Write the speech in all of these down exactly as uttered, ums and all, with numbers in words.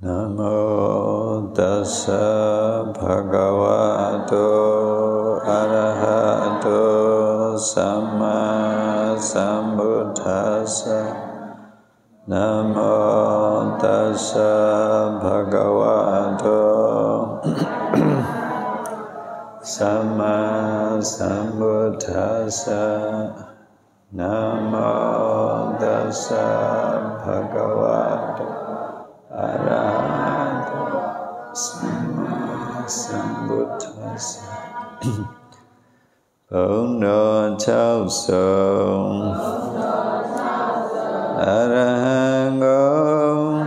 Namo tassa bhagavato arahato samma sambuddhassa. Namo tassa bhagavato samma sambuddhassa. Namo tassa bhagavato arahato samma sambuddhassa. Bổn Độ Châu Sùng A-ra-hán Ngôn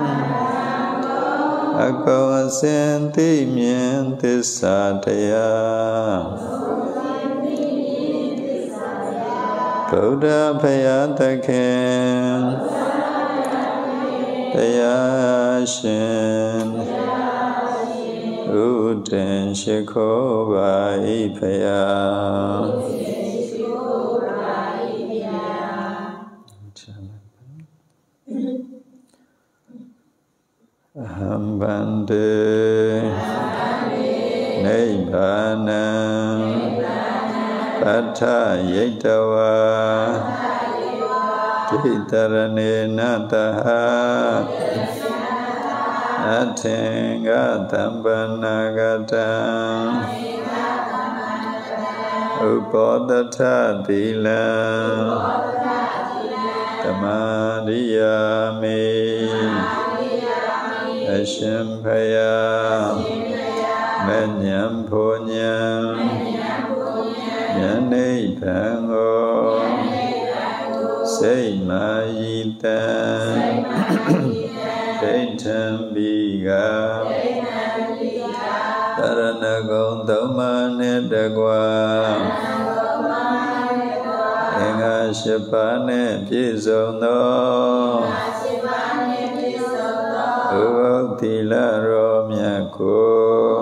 A Công Sen Tí Miên Tí Sa Thaya Buddha Phaya Thakhin Thaya Shin U Tin Shikho Bhai Phaya Aham Bande Nibbana Patha Yitawa Jitarane Nataha Athenga Tampanagata Upodata Dila Tamadiyami Ashimpaya Menyam Punyam Nyane Pango Seimayita Daitam Biga Taranagong Dhammane Dagwa Enga Shapane Pisono Tila Romya Ko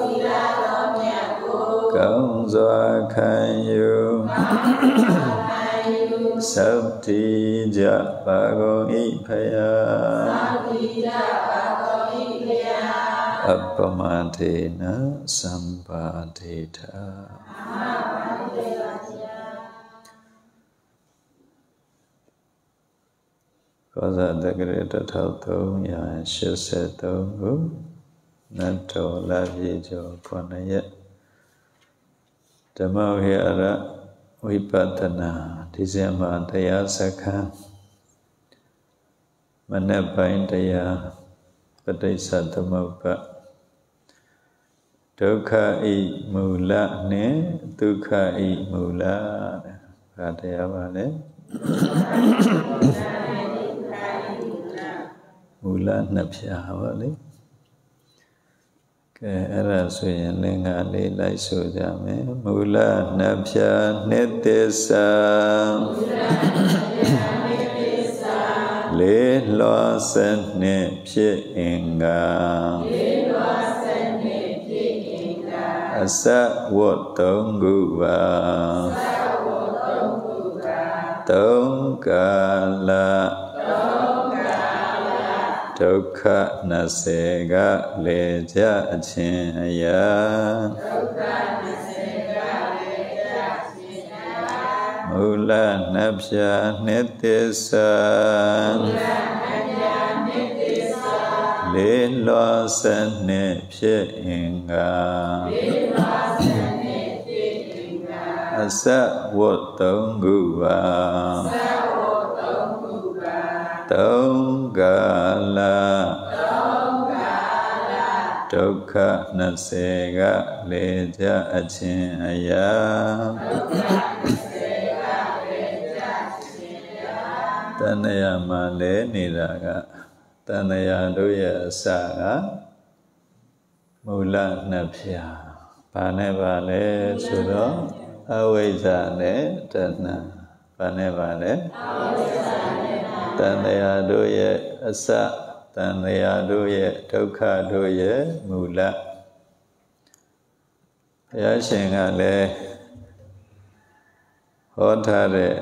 Kaung Zoa Khan Yu Sabti Ja Bagong Ipaya Appamatena Sampadita. Có ra tất cả các thảo tông nhà siêu xe tông hữu nát trổ la vi cho con này ạ. Dhamma vihara vipattana thì xem mà thaya sakha manapain thaya patisattamappa dukkha I mula ne dukkha I mula và thaya bà đấy Mula Napya Havali. Kera suyen lenga le lai so jame. Mula Napya Nitisa. Le lo sen ne pye inga. Asa wo tong guva. Tong kala. Dukkha Nasega Leja Chinya Mula Napya Nitisa Le Lo San Ne Pye Inga Asa Wo Tong Guva Tong Gala Dukkha Nasega Leja Chinya Tanaya ma le nida ka Tanaya do ya asa ka Mula Napya Ba ne ba le so do Avijja ne Tanna Ba ne ba le Tanaya do ya asa Tanaya do ya dukkha do ya mula Bhaya Shin ka le hô tha de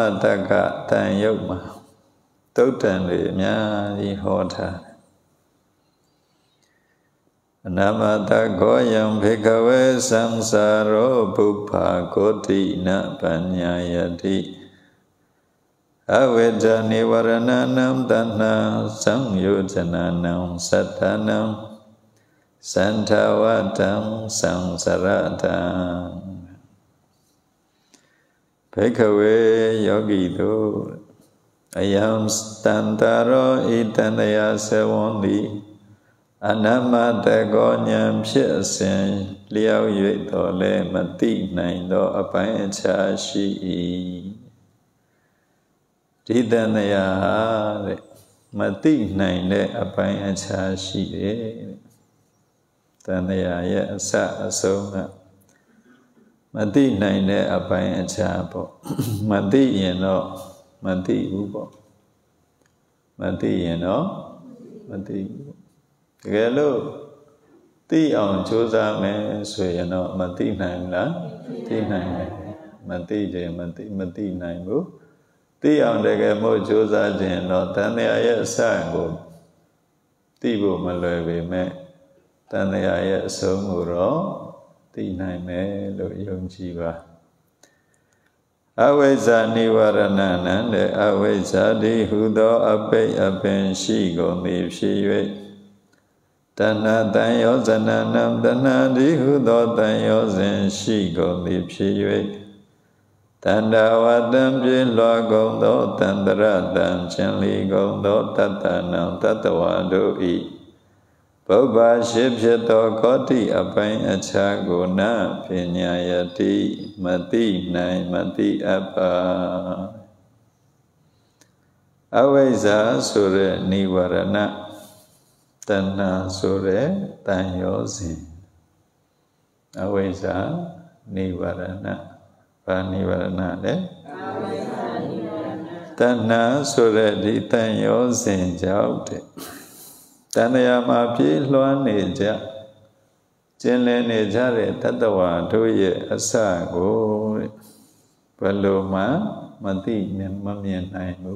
Anamataka Tàn Yốc mà Tốt trần để nha đi hô tha Anamata goyam bhikkhave samsaro bubbha koti na panyayati avedya nivarananam tanna samyojananam satanam santavatam samsaratam. Bhikkhave yogi tu ayam stantaro itanaya sevondi Anamata gonyam phit sin liao yue to le mati nain do apai cha shi i. Titanaya le mati nain le apai cha shi le. Tanaya ye asa asonga. Mati nain le apai cha po. Mati yen no mati u po. Mati yen no mati u. တကယ်လို့သိအောင်ကြိုးစားမယ်ဆိုရင်တော့မသိနိုင်လားသိနိုင်တယ်မသိခြင်းမသိမသိနိုင်ဘူးသိအောင်တကယ်မို့ကြိုးစားခြင်းတော့တန်တရားရဲ့အစကိုသိဖို့မလွယ်ပေမဲ့တန်တရားရဲ့အဆုံးကိုတော့သိနိုင်မယ်လို့ယုံကြည်ပါအဝိဇ္ဇာနိဝရဏနံတဲ့အဝိဇ္ဇာတိဟူသောအပိတ်အပင်ရှိကုန်သည်ဖြစ်၍ တဏ္ဍတန်ယောဇနနံတဏ္ဍဒီဟုသောတန်ယောဇဉ်ရှိကုန်သည်ဖြစ်၍တန္တဝတံပြေလွှာကုန်သောတန္တရတံခြင်းလီကုန်သောတတ္တနံတတ္တဝါတို့၏ပုဗ္ဗာရှိဖြစ်သောကောတိအပိုင်းအခြားကိုနပညာယတိမတိနိုင်မတိအပ္ပအဝိဇ္ဇာဆိုတဲ့နိဝရဏ တဏ္ဍဆိုတဲ့တန်ရောစဉ်အဝိဇ္ဇာနိဝရဏဘာနိဝရဏလဲတဏ္ဍဆိုတဲ့ဒီတန်ရောစဉ်ကြောင့်တဲ့တဏ္ဍရာမှာပြေးလွှမ်းနေကြကျင်လည်နေကြတဲ့တတ္တဝါတို့ရဲ့အစကိုဘယ်လိုမှမသိမမြင်နိုင်ဘူး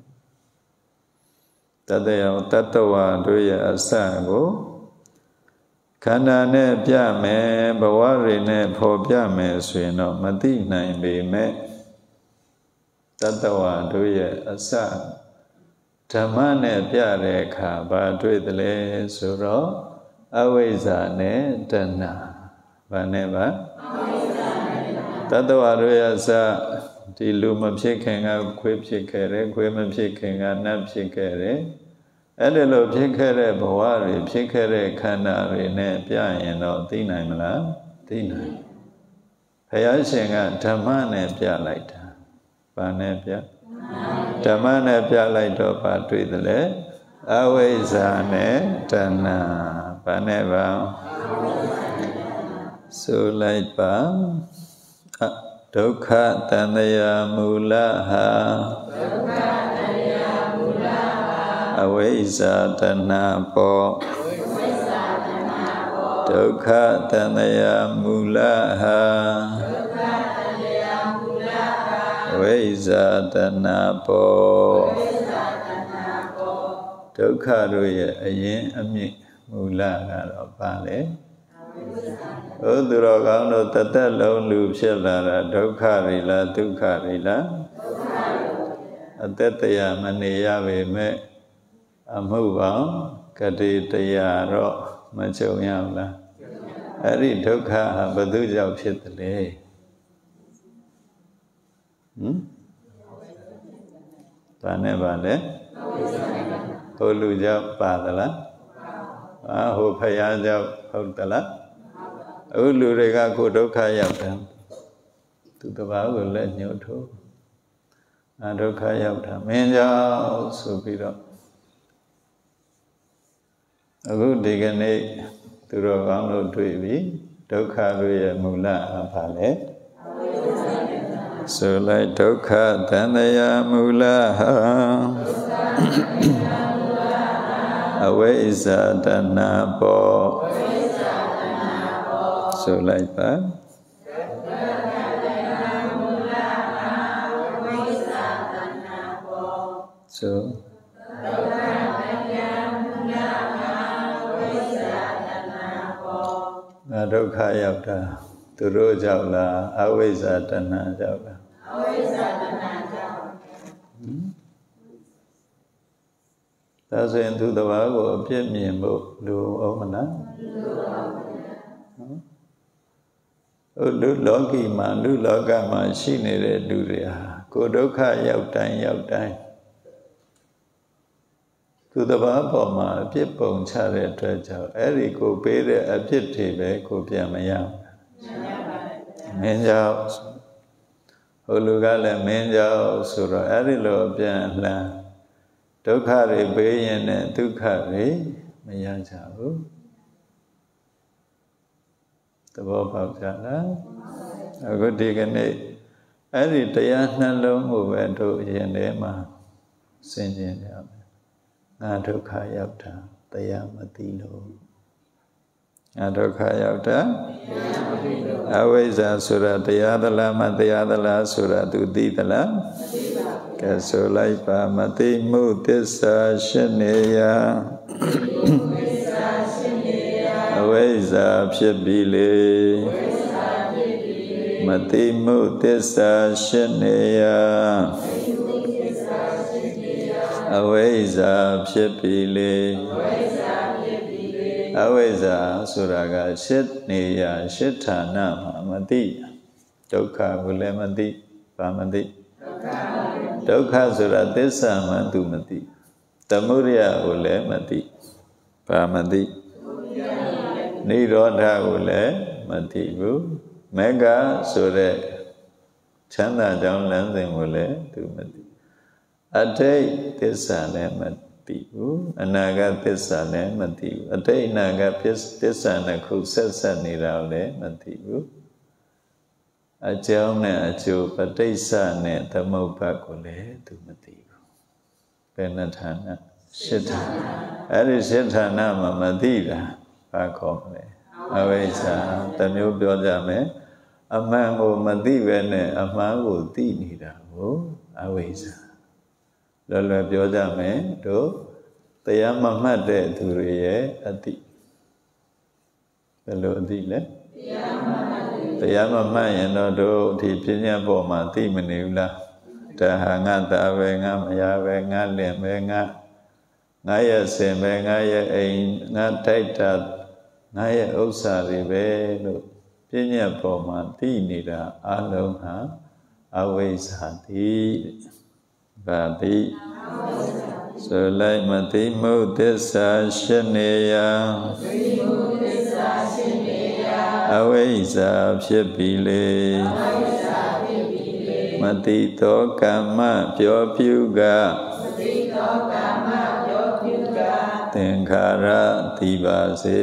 တတယောတတ္တဝါတို့ရဲ့အစကိုခန္ဓာနဲ့ပြမယ်ဘဝတွေနဲ့ဖော်ပြမယ်ဆိုရင်တော့မသိနိုင်ပေမဲ့တတ္တဝါတို့ရဲ့အစဓမ္မနဲ့ပြတဲ့အခါဘာတွေ့တယ်လဲဆိုတော့အဝိဇ္ဇာနဲ့တဏ္ဍဘာနဲ့ပါတတ္တဝါတို့ရဲ့အစဒီလူမဖြစ်ခင်ကခွေးဖြစ်ခဲ့တယ်ခွေးမဖြစ်ခင်ကနတ်ဖြစ်ခဲ့တယ်အဲ့ဒီလိုဖြစ်ခဲ့တဲ့ဘဝတွေဖြစ်ခဲ့တဲ့ခန္ဓာတွေနဲ့ပြရင်တော့သိနိုင်မလားသိနိုင်ဘုရားရှင်ကဓမ္မနဲ့ပြလိုက်တာဘာနဲ့ပြဓမ္မနဲ့ပြလိုက်တော့ဘာတွေ့သလဲအဝိဇ္ဇာနဲ့တဏ္ဍဘာနဲ့ပါဆိုလိုက်ပါဒုက္ခတန္တရာမူလဟာဒုက္ခတန္တရာမူလဟာအဝိဇ္ဇာတဏ္ဍပောအဝိဇ္ဇာတဏ္ဍပောဒုက္ခတန္တရာမူလဟာဒုက္ခတန္တရာမူလဟာအဝိဇ္ဇာတဏ္ဍပောအဝိဇ္ဇာတဏ္ဍပောဒုက္ခတို့ရဲ့အရင်အမြစ်မူလကတော့ဘာလဲဘုသူတော်ကောင်းတို့တသက်လုံးလူဖြစ်လာတာဒုက္ခတွေလားဒုက္ခတွေလားဒုက္ခတွေအသက်တရားမနေရပေမဲ့အမှုပေါင်းကတိတရားတော့မကြုံရဘူးလားအဲ့ဒီဒုက္ခဟာဘယ်သူကြောင့်ဖြစ်တယ်လဲဟမ်ဘာနဲ့ပါလဲဟိုလူကြောင့်ပါသလားအာဟိုဖယားကြောင့်ဟုတ်သလားအခုလူတွေကကိုဒုက္ခရောက်တယ်သူတပါးကိုလက်ညှို့ထိုးအာဒုက္ခရောက်တာမင်းကြောင့်ဆိုပြီးတော့အခုဒီကနေ့သူတော်ကောင်းတို့တွေ့ပြီဒုက္ခတို့ရဲ့မူလအဘာလဲဆိုလိုက်ဒုက္ခတန္တရာမူလဟာအဝိဇ္ဇာတဏ္ဍပောဆိုလိုက်ပါဆိုဒုက္ခတဏ္ဍမူလဟာဝိဇ္ဇာတဏ္ဍဒုက္ခရောက်တာသူတို့ကြောင့်လားအဝိဇ္ဇာတဏှာကြောင့်လားအဝိဇ္ဇာတဏှာကြောင့်ဒါဆိုရင်သူတစ်ပါးကိုအပြစ်မြင်ဖို့လူအောင်မလားလူအောင်ပါဗျာလူလောကီမှာလူလောကမှာရှိနေတဲ့လူတွေဟာကိုယ်ဒုက္ခရောက်တိုင်းရောက်တိုင်းသူတစ်ပါးပေါ်မှာအပြစ်ပုံချတဲ့အတွက်ကြောင့်အဲ့ဒီကိုပေးတဲ့အပြစ်တွေပဲကိုပြန်မရဘူးမင်းကြောင့်ဟိုလူကလည်းမင်းကြောင့်ဆိုတော့အဲ့ဒီလိုပြန်လှန်ဒုက္ခတွေပေးရင်လည်းဒုက္ခတွေမရကြဘူးသဘောပေါက်ကြလားအခုဒီကနေ့အဲ့ဒီတရားနှလုံးကိုပဲတို့ရင်ထဲမှာဆင်ခြင်ကြမယ်ငါဒုက္ခရောက်တာတရားမသိလို့ငါဒုက္ခရောက်တာအဝိဇ္ဇာဆိုတာတရားသလားမတရားသလားဆိုတာသူသိသလားမသိပါဘူးကဲဆိုလိုက်ပါမသိမှုသစ္စာရှင်းနေရာအဝိဇ္ဇာဖြစ်ပြီလေမသိမှုသစ္စာရှင်းနေရာအဝိဇ္ဇာဖြစ်ပြီလေအဝိဇ္ဇာဆိုတာကရှစ်နေရာရှစ်ဌာနမှာမသိဒုက္ခကိုလည်းမသိဘာမသိဒုက္ခဆိုတာသစ္စာမှသူမသိသမုဒယကိုလည်းမသိဘာမသိနိရောဓကိုလည်းမသိဘူးမေဃဆိုတဲ့ချမ်းသာကြောင်းလမ်းစဉ်ကိုလည်းသူမသိအတိတ်သစ္စာလည်းမသိဘူးအနာဂတ်သစ္စာလည်းမသိဘူးအတိတ်အနာဂတ်သစ္စာနှစ်ခုဆက်ဆက်နေတာလည်းမသိဘူးအကြောင်းနဲ့အကျိုးပဋိစ္စနဲ့သမုပ္ပါဒ်ကိုလည်းသူမသိဘူးဘယ်နှဌာနရှစ်ဌာနအဲ့ဒီရှစ်ဌာနမှာမသိတာဘာခေါ်မလဲအဝိဇ္ဇာတစ်မျိုးပြောကြမယ်အမှန်ကိုမသိပဲနဲ့အမှားကိုသိနေတာကိုအဝိဇ္ဇာလောလောပြောကြမယ်တို့တရားမမှတ်တဲ့သူတွေရဲ့အတိဘယ်လိုအတိလဲတရားမမှတ်ရင်တော့တို့ဒီပညာပေါ်မှာသိမနေဘူးလားဒါဟာငါသားပဲငါမယားပဲငါလင်ပဲငါငါရဲ့စင်ပဲငါရဲ့အိမ်ငါတိုက်တာငါရဲ့ဥစ္စာတွေပဲလို့ပညာပေါ်မှာသိနေတာအလုံးဟာအဝိဇ္ဇာတိဘာတိဆိုလိုက်မသိမှုသစ္စာရှင်းနေရာအဝိဇ္ဇာဖြစ်ပြီလေမသိသောကမ္မပြောပြုကသင်္ခါရသိပါစေ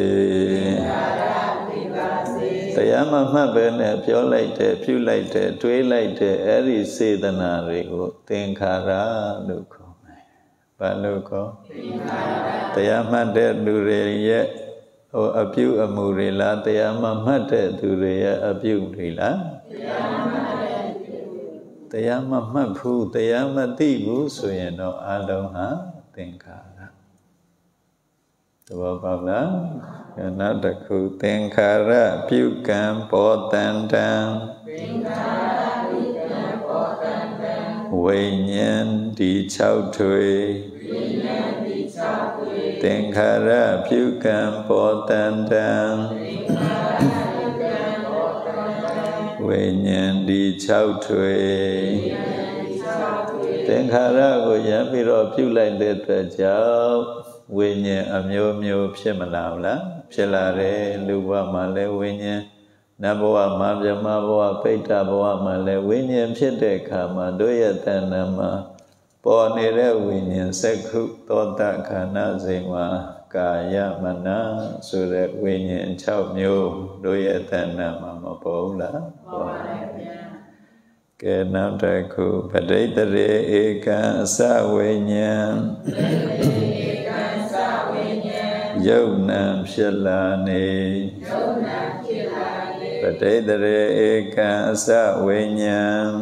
တရားမမှတ်ပဲနဲ့ပြောလိုက်တဲ့ပြုလိုက်တဲ့တွေးလိုက်တဲ့အဲ့ဒီစေတနာတွေကိုသင်္ခါရလို့ခေါ်မယ်။ဘာလို့ခေါ်သင်္ခါရတရားမှတ်တဲ့လူတွေရဲ့ဟိုအပြုအမူတွေလားတရားမမှတ်တဲ့သူတွေရဲ့အပြုတွေလားတရားမမှတ်တဲ့တရားမမှတ်ဘူးတရားမသိဘူးဆိုရင်တော့အလုံးဟာသင်္ခါရသဘောပေါက်လားနောက်တစ်ခုသင်္ခါရပြုကံပေါ်တန်တံသင်္ခါရပြုကံပေါ်တန်တံဝိညာဉ်ဒီ၆ထွေဝိညာဉ်ဒီ၆ထွေသင်္ခါရပြုကံပေါ်တန်တံသင်္ခါရပြုကံပေါ်တန်တံဝိညာဉ်ဒီ၆ထွေသင်္ခါရကိုရမ်းပြီးတော့ပြုလိုက်တဲ့အတွက်ကြောင့်ဝိညာဉ်အမျိုးမျိုးဖြစ်မလာဘူးလားဖြစ်လာတယ်လူဘဝမှာလည်းဝိညာဉ်နတ်ဘဝမှာဗြဟ္မဘဝပိဋကဘဝမှာလည်းဝိညာဉ်ဖြစ်တဲ့အခါမှာတို့ရဲ့တဏ္ဍာမှာပေါ်နေတဲ့ဝိညာဉ်စက္ခုသောတခန္ဓာစိတ်မှာကာယမနဆိုတဲ့ဝိညာဉ်၆မျိုးတို့ရဲ့တဏ္ဍာမှာမပေါ်ဘူးလားပေါ်ပါဗျာကဲနောက်တစ်ခုပဋိတရေဧကံအစဝိညာဉ်ယုတ်နံဖြစ်လာနေယုတ်နံဖြစ်လာနေပဋိတရေဧကံအစဝိညာဉ်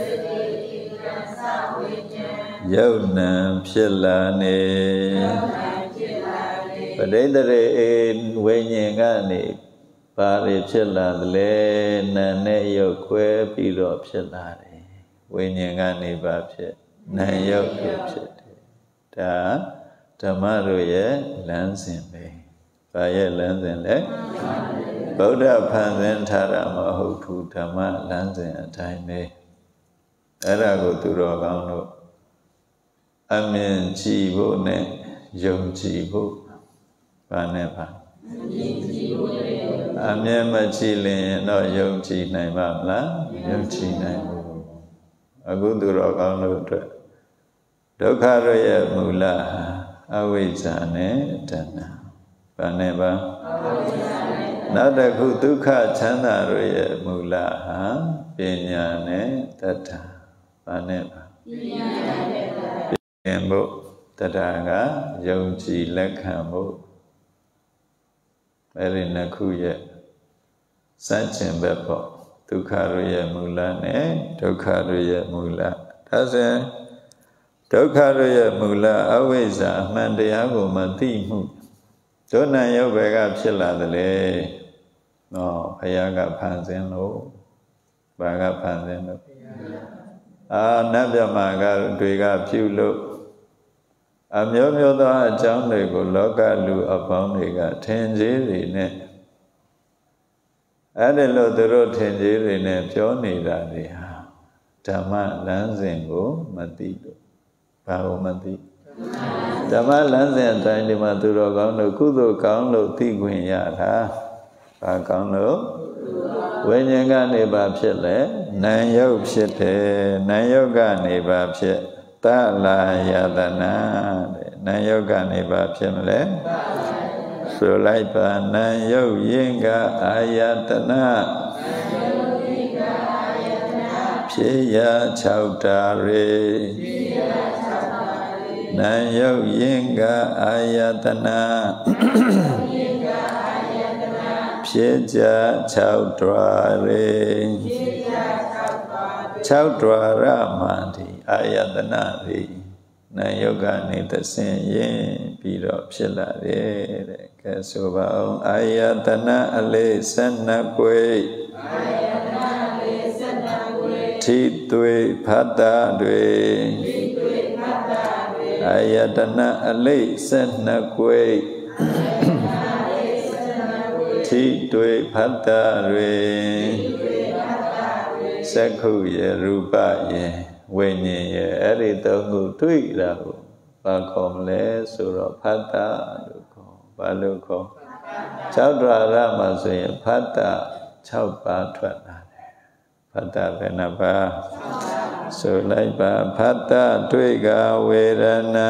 ယုတ်နံဖြစ်လာနေပဋိတရေဧဝိညာဉ်ကနေဘာတွေဖြစ်လာသလဲနာနဲ့ရုပ်ခွဲပြီးတော့ဖြစ်လာတယ်ဝိညာဉ်ကနေပါဖြစ်နာရုပ်ဖြစ်ဖြစ်တယ်ဒါဓမ္မတို့ရဲ့လမ်းစဉ်ပဲဘာရဲ့လမ်းစဉ်လဲဗုဒ္ဓဖန်ဆင်းထားတာမဟုတ်ဘူးဓမ္မလမ်းစဉ်အတိုင်းပဲအဲ့ဒါကိုသူတော်ကောင်းတို့အမြင်ကြည့်ဖို့နဲ့ယုံကြည်ဖို့ဘာနဲ့ပါအမြင်မကြည့်ရင်တော့ယုံကြည်နိုင်ပါမလားယုံကြည်နိုင်ဘူးအခုသူတော်ကောင်းတို့အတွက်ဒုက္ခရဲ့မူလအဝိဇ္ဇာနဲ့တဏှာဘာနဲ့ပါနောက်တစ်ခုဒုက္ခချမ်းသာရဲ့မူလဟာပညာနဲ့တတ္ထာဘာနဲ့ပါပညာနဲ့တတ္ထာပင်ဖို့တတ္ထာကယုံကြည်လက်ခံဖို့အဲ့ဒီနှစ်ခုရဲ့စัจကျင်ဘက်ပေါ့ဒုက္ခရဲ့မူလနဲ့ဒုက္ခရဲ့မူလဒါဆိုဒုက္ခရဲ့မူလအဝိဇ္ဇာအမှန်တရားကိုမသိမှုဒုဏယုတ်ဘက်ကဖြစ်လာတယ်လေနော်ဘုရားကဖန်ဆင်းလို့ဘာကဖန်ဆင်းလို့အာနတ်မြတ်မာကတွေကပြုလို့အမျိုးမျိုးသောအကြောင်းတွေကိုလောကလူအပေါင်းတွေကထင်ကြီးတွေနဲ့အဲ့ဒီလိုသူတို့ထင်ကြီးတွေနဲ့ပြောနေတာတွေဟာဓမ္မလမ်းစဉ်ကိုမသိလို့ဘာလို့မသိဓမ္မလမ်းစဉ်အတိုင်းဒီမှာသူတော်ကောင်းတို့ကုသိုလ်ကောင်းလို့သိခွင့်ရတာဘာကောင်းလို့ဝိညာဉ်ကနေပါဖြစ်လဲနာမ်ယုတ်ဖြစ်တယ်နာမ်ယုတ်ကနေပါဖြစ်သလာယတနာတဲ့နာမ်ယုတ်ကနေပါဖြစ်မလဲဆိုလိုက်ပါနာမ်ယုတ်ယင်ကအာယတနာဖြစ်ရ၆ဓာရေနာမ်ယုတ်ယင်ကအာယတနာဖြစ်ကြ၆ဓာရေ၆ဓာရမှဒီအာယတနာတွေနာယုတ်ကနေသစင်ရင်ပြီးတော့ဖြစ်လာတယ်တဲ့ကဲဆိုပါအောင်အာယတနာအလေး၁၂ကွေအာယတနာအလေး၁၂ကွေထိသွေဖတ်တာတွေထိသွေဖတ်တာတွေအာယတနာအလေး၁၂ကွေထိတွေဖတ်တာတွေစက္ခုရဲ့ရူပရဲ့ဝိညာဉ်ရဲ့အဲ့ဒီသုံးခုတွေ့တာကိုဘာခေါ်မလဲဆိုတော့ဖတ်တာလို့ခေါ်ဘာလို့ခေါ်၆ဓာရမှာဆိုရင်ဖတ်တာ၆ပါးထွက်လာတယ်ဖတ်တာဘယ်နှပါးဆိုလိုက်ပါဖတ်တာတွေ့ကဝေဒနာ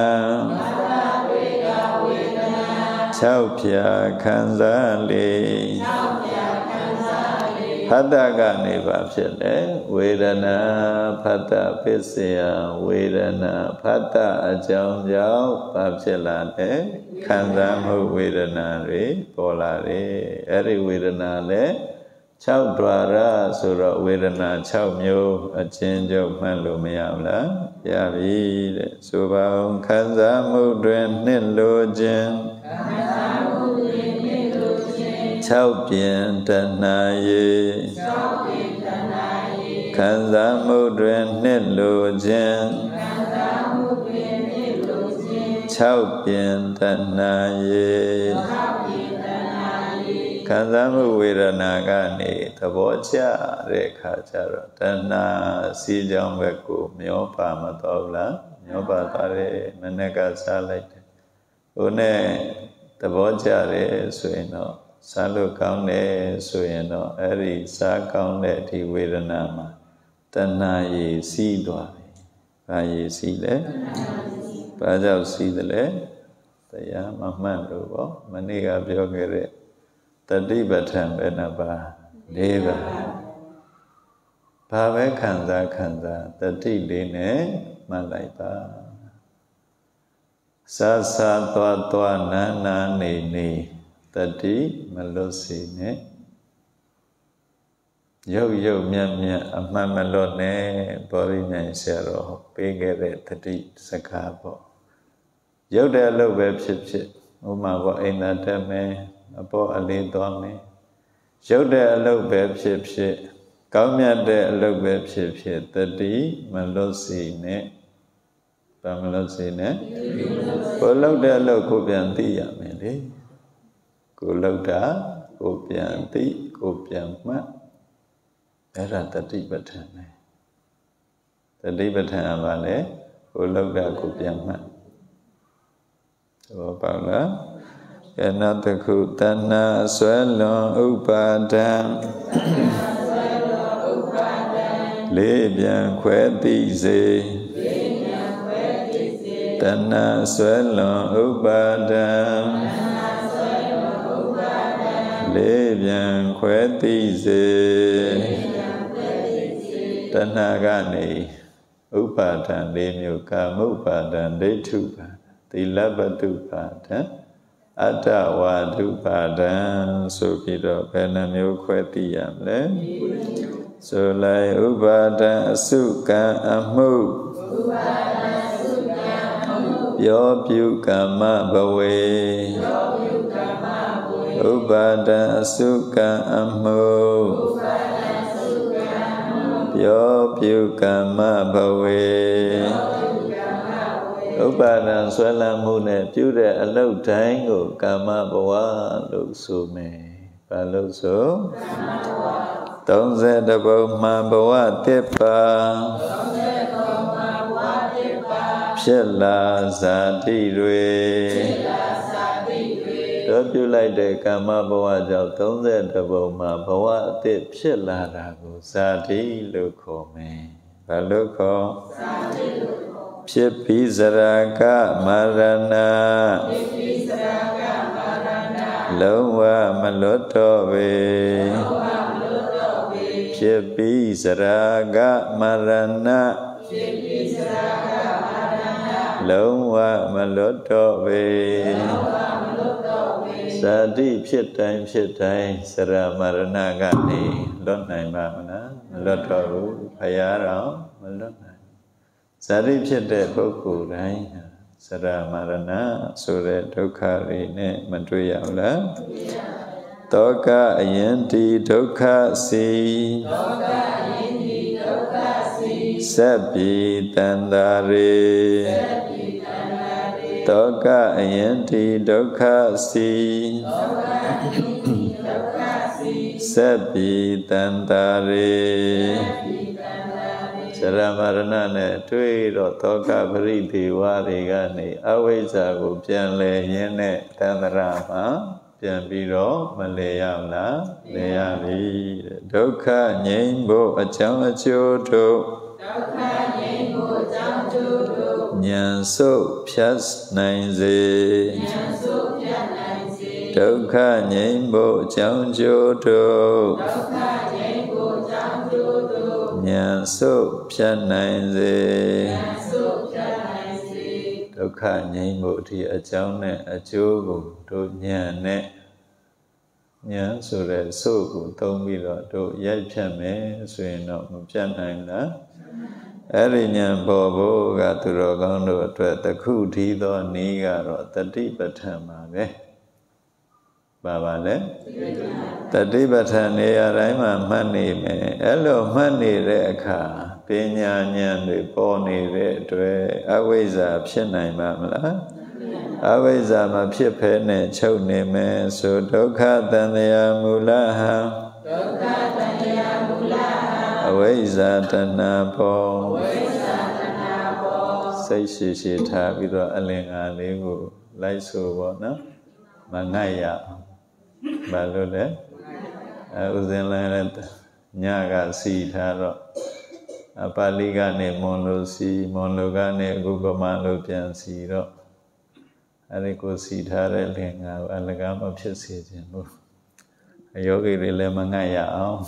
၆ဖြာခံစားလေဖတ်တာကနေပါဖြစ်လေဝေဒနာဖတ်တာဖြစ်เสียဝေဒနာဖတ်တာအကြောင်းကြောင့်ဘာဖြစ်လာလဲခံစားမှုဝေဒနာတွေပေါ်လာတယ်အဲ့ဒီဝေဒနာလည်း၆ဓာရဆိုတော့ဝေဒနာ၆မျိုးအချင်းချုပ်မှတ်လို့မရဘူးလားရပြီတဲ့ဆိုပါအောင်ခံစားမှုတွင်နှစ်လိုခြင်းခံစားမှုတွင်နှစ်လိုခြင်း၆ပြင်တဏှာရေ၆ပြင်တဏှာရေခံစားမှုတွင်နှစ်လိုခြင်းခံစားမှုတွင်နှစ်လိုခြင်း၆ပြင်တဏှာရေခံစားမှုဝေဒနာကနေသဘောကျတဲ့အခါကျတော့တဏှာစီးကြောင်းဘက်ကိုမျောပါမတော့ဘူးလားမျောပါသွားတယ်မနေ့ကစားလိုက်တယ်ဟိုနဲ့သဘောကျတယ်ဆိုရင်တော့စားလို့ကောင်းတယ်ဆိုရင်တော့အဲ့ဒီစားကောင်းတဲ့အထိဝေဒနာမှာတဏှာရည်စီးသွားတယ်ဘာရည်စီးလဲဘာကြောင့်စီးတယ်လဲတရားမမှန်လို့ပေါ့မနေ့ကပြောခဲ့တဲ့တတိပဋ္ဌာန်ပဲနာပါ၄ပါးဘာပဲခံစားခံစားတတိလေးနဲ့မှတ်လိုက်ပါစားစားသွားသွားနာနာနေနေတတိမလွတ်စေနဲ့ရုပ်ရုပ်မြတ်မြတ်အမှန်မလွတ်နဲ့ဘောရိမြိုင်ဆရာတော်ပေးခဲ့တဲ့တတိစကားပေါ့ရုပ်တဲ့အလုပ်ပဲဖြစ်ဖြစ်ဥမာပေါ့အိမ်သာတက်မယ်အပေါ်အလေးသွားမယ်ရုပ်တဲ့အလုပ်ပဲဖြစ်ဖြစ်ကောင်းမြတ်တဲ့အလုပ်ပဲဖြစ်ဖြစ်တတိမလွတ်စေနဲ့ဘာမလွတ်စေနဲ့ကိုလုပ်တဲ့အလုပ်ကိုပြန်သိရမယ်လေကိုလုပ်တာကိုပြန်သိကိုပြန်မှတ်အဲ့ဒါတတိပဋ္ဌာန်ပဲတတိပဋ္ဌာန်ကလည်းကိုလုပ်တာကိုပြန်မှတ်သဘောပေါက်လားကဲနောက်တစ်ခုတဏ္ဍဆွဲလွန်ဥပါဒံလေးပြန်ခွဲသိစေတဏ္ဍဆွဲလွန်ဥပါဒံလေးပြန်ခွဲသိစေတဏ္ဍကနေဥပါဒံလေးမျိုးကာမဥပါဒံဒိဋ္ဌုပါသီလပတုပါဒံအတ္တဝါဒုပါဒံဆိုပြီးတော့ဘယ်နှမျိုးခွဲသိရမလဲဆိုလိုက်ဥပါဒံအစုကံအမှုဥပါဒံအစုကံအမှုပြောပြုကမ္မဘဝေပြောပြုကမ္မဘဝေဥပါဒံအစုကံအမှုဥပါဒံအစုကံအမှုပြောပြုကမ္မဘဝေဥပါဒံဆွဲလန်းမှုနဲ့ပြုတဲ့အလုပ်တိုင်းကိုကာမဘဝလို့ဆိုမယ်။ဘာလို့ဆိုကာမဘဝသုံးဆယ်တဘုံမှဘဝတစ်ပါသုံးဆယ်တဘုံမှဘဝတစ်ပါဖြစ်လာဇာတိတွေဖြစ်လာဇာတိတွေတို့ပြုလိုက်တဲ့ကာမဘဝကြောင့်သုံးဆယ်တဘုံမှဘဝအသစ်ဖြစ်လာတာကိုဇာတိလို့ခေါ်မယ်။ဘာလို့ခေါ်ဇာတိလို့ဖြစ်ပြီးစရာကမရဏဖြစ်ပြီးစရာကမရဏလုံးဝမလွတ်တော့ပေလုံးဝမလွတ်တော့ပေဖြစ်ပြီးစရာကမရဏဖြစ်ပြီးစရာကမရဏလုံးဝမလွတ်တော့ပေလုံးဝမလွတ်တော့ပေဇာတိဖြစ်တိုင်းဖြစ်တိုင်းစရာမရဏကနေလွတ်နိုင်ပါမလားမလွတ်တော့ဘူးဘုရားတော်မလွတ်နိုင်ဇာတိဖြစ်တဲ့ပုဂ္ဂိုလ်တိုင်းစရမရဏဆိုတဲ့ဒုက္ခတွေနဲ့မတွေ့ရဘူးလားတောကအယင်တိဒုက္ခစီတောကအယင်တိဒုက္ခစီဆက်ပြီးတန်တာရေဆက်ပြီးတန်တာရေတောကအယင်တိဒုက္ခစီတောကအယင်တိဒုက္ခစီဆက်ပြီးတန်တာရေစရမရဏနဲ့တွေ့တော့သောကပရိဒေဝတွေကနေအဝိဇ္ဇာကိုပြန်လဲရင်းနဲ့တန္တရာမှာပြန်ပြီးတော့မလဲရလားလဲရပြီတဲ့ဒုက္ခငြိမ်းဖို့အကြောင်းအကျိုးတို့ဒုက္ခငြိမ်းဖို့အကြောင်းအကျိုးတို့ဉာဏ်စုဖြတ်နိုင်စေဉာဏ်စုဖြတ်နိုင်စေဒုက္ခငြိမ်းဖို့အကြောင်းအကျိုးတို့ဒုက္ခငြိမ်းဖို့အကြောင်းအကျိုးတို့ဉာဏ်စုဖြတ်နိုင်စေဉာဏ်စုဖြတ်နိုင်စေဒုက္ခငြိမ်းဖို့အထိအကြောင်းနဲ့အကျိုးကိုတို့ဉာဏ်နဲ့ဉာဏ်ဆိုတဲ့စုကိုသုံးပြီးတော့တို့ရိုက်ဖြတ်မယ်ဆိုရင်တော့မပြတ်နိုင်လားအဲ့ဒီဉာဏ်ပေါ်ဖို့ကသူတော်ကောင်းတို့အတွက်တခုထီးသောနည်းကတော့တတိပဋ္ဌာန်ပါပဲပါပါလေတတိပဋ္ဌာန်နေရာတိုင်းမှာမှတ်နေမယ်အဲ့လိုမှတ်နေတဲ့အခါပညာဉာဏ်တွေပေါ်နေတဲ့အတွက်အဝိဇ္ဇာဖြစ်နိုင်ပါမလားအဝိဇ္ဇာမဖြစ်ဖဲနဲ့ချုပ်နေမယ်ဆိုဒုက္ခတန်တရားမူလဟံဒုက္ခတန်တရားမူလဟံအဝိဇ္ဇာတဏှာပေါ်အဝိဇ္ဇာတဏှာပေါ်စိတ်ရှိရှိထားပြီးတော့အလင်္ကာလေးကိုလိုက်ဆိုပေါ့နော်မငတ်ရအောင်ဘာလို့လဲဥစဉ်လည်းညကစီထားတော့အပါဠိကနေမွန်လို့စီမွန်လို့ကနေအခုဗမာလို့ပြန်စီတော့အဲဒီကိုစီထားတဲ့လင်္ကာကိုအလကားမဖြစ်စေခြင်းဘူးအယောဂီတွေလည်းမငတ်ရအောင်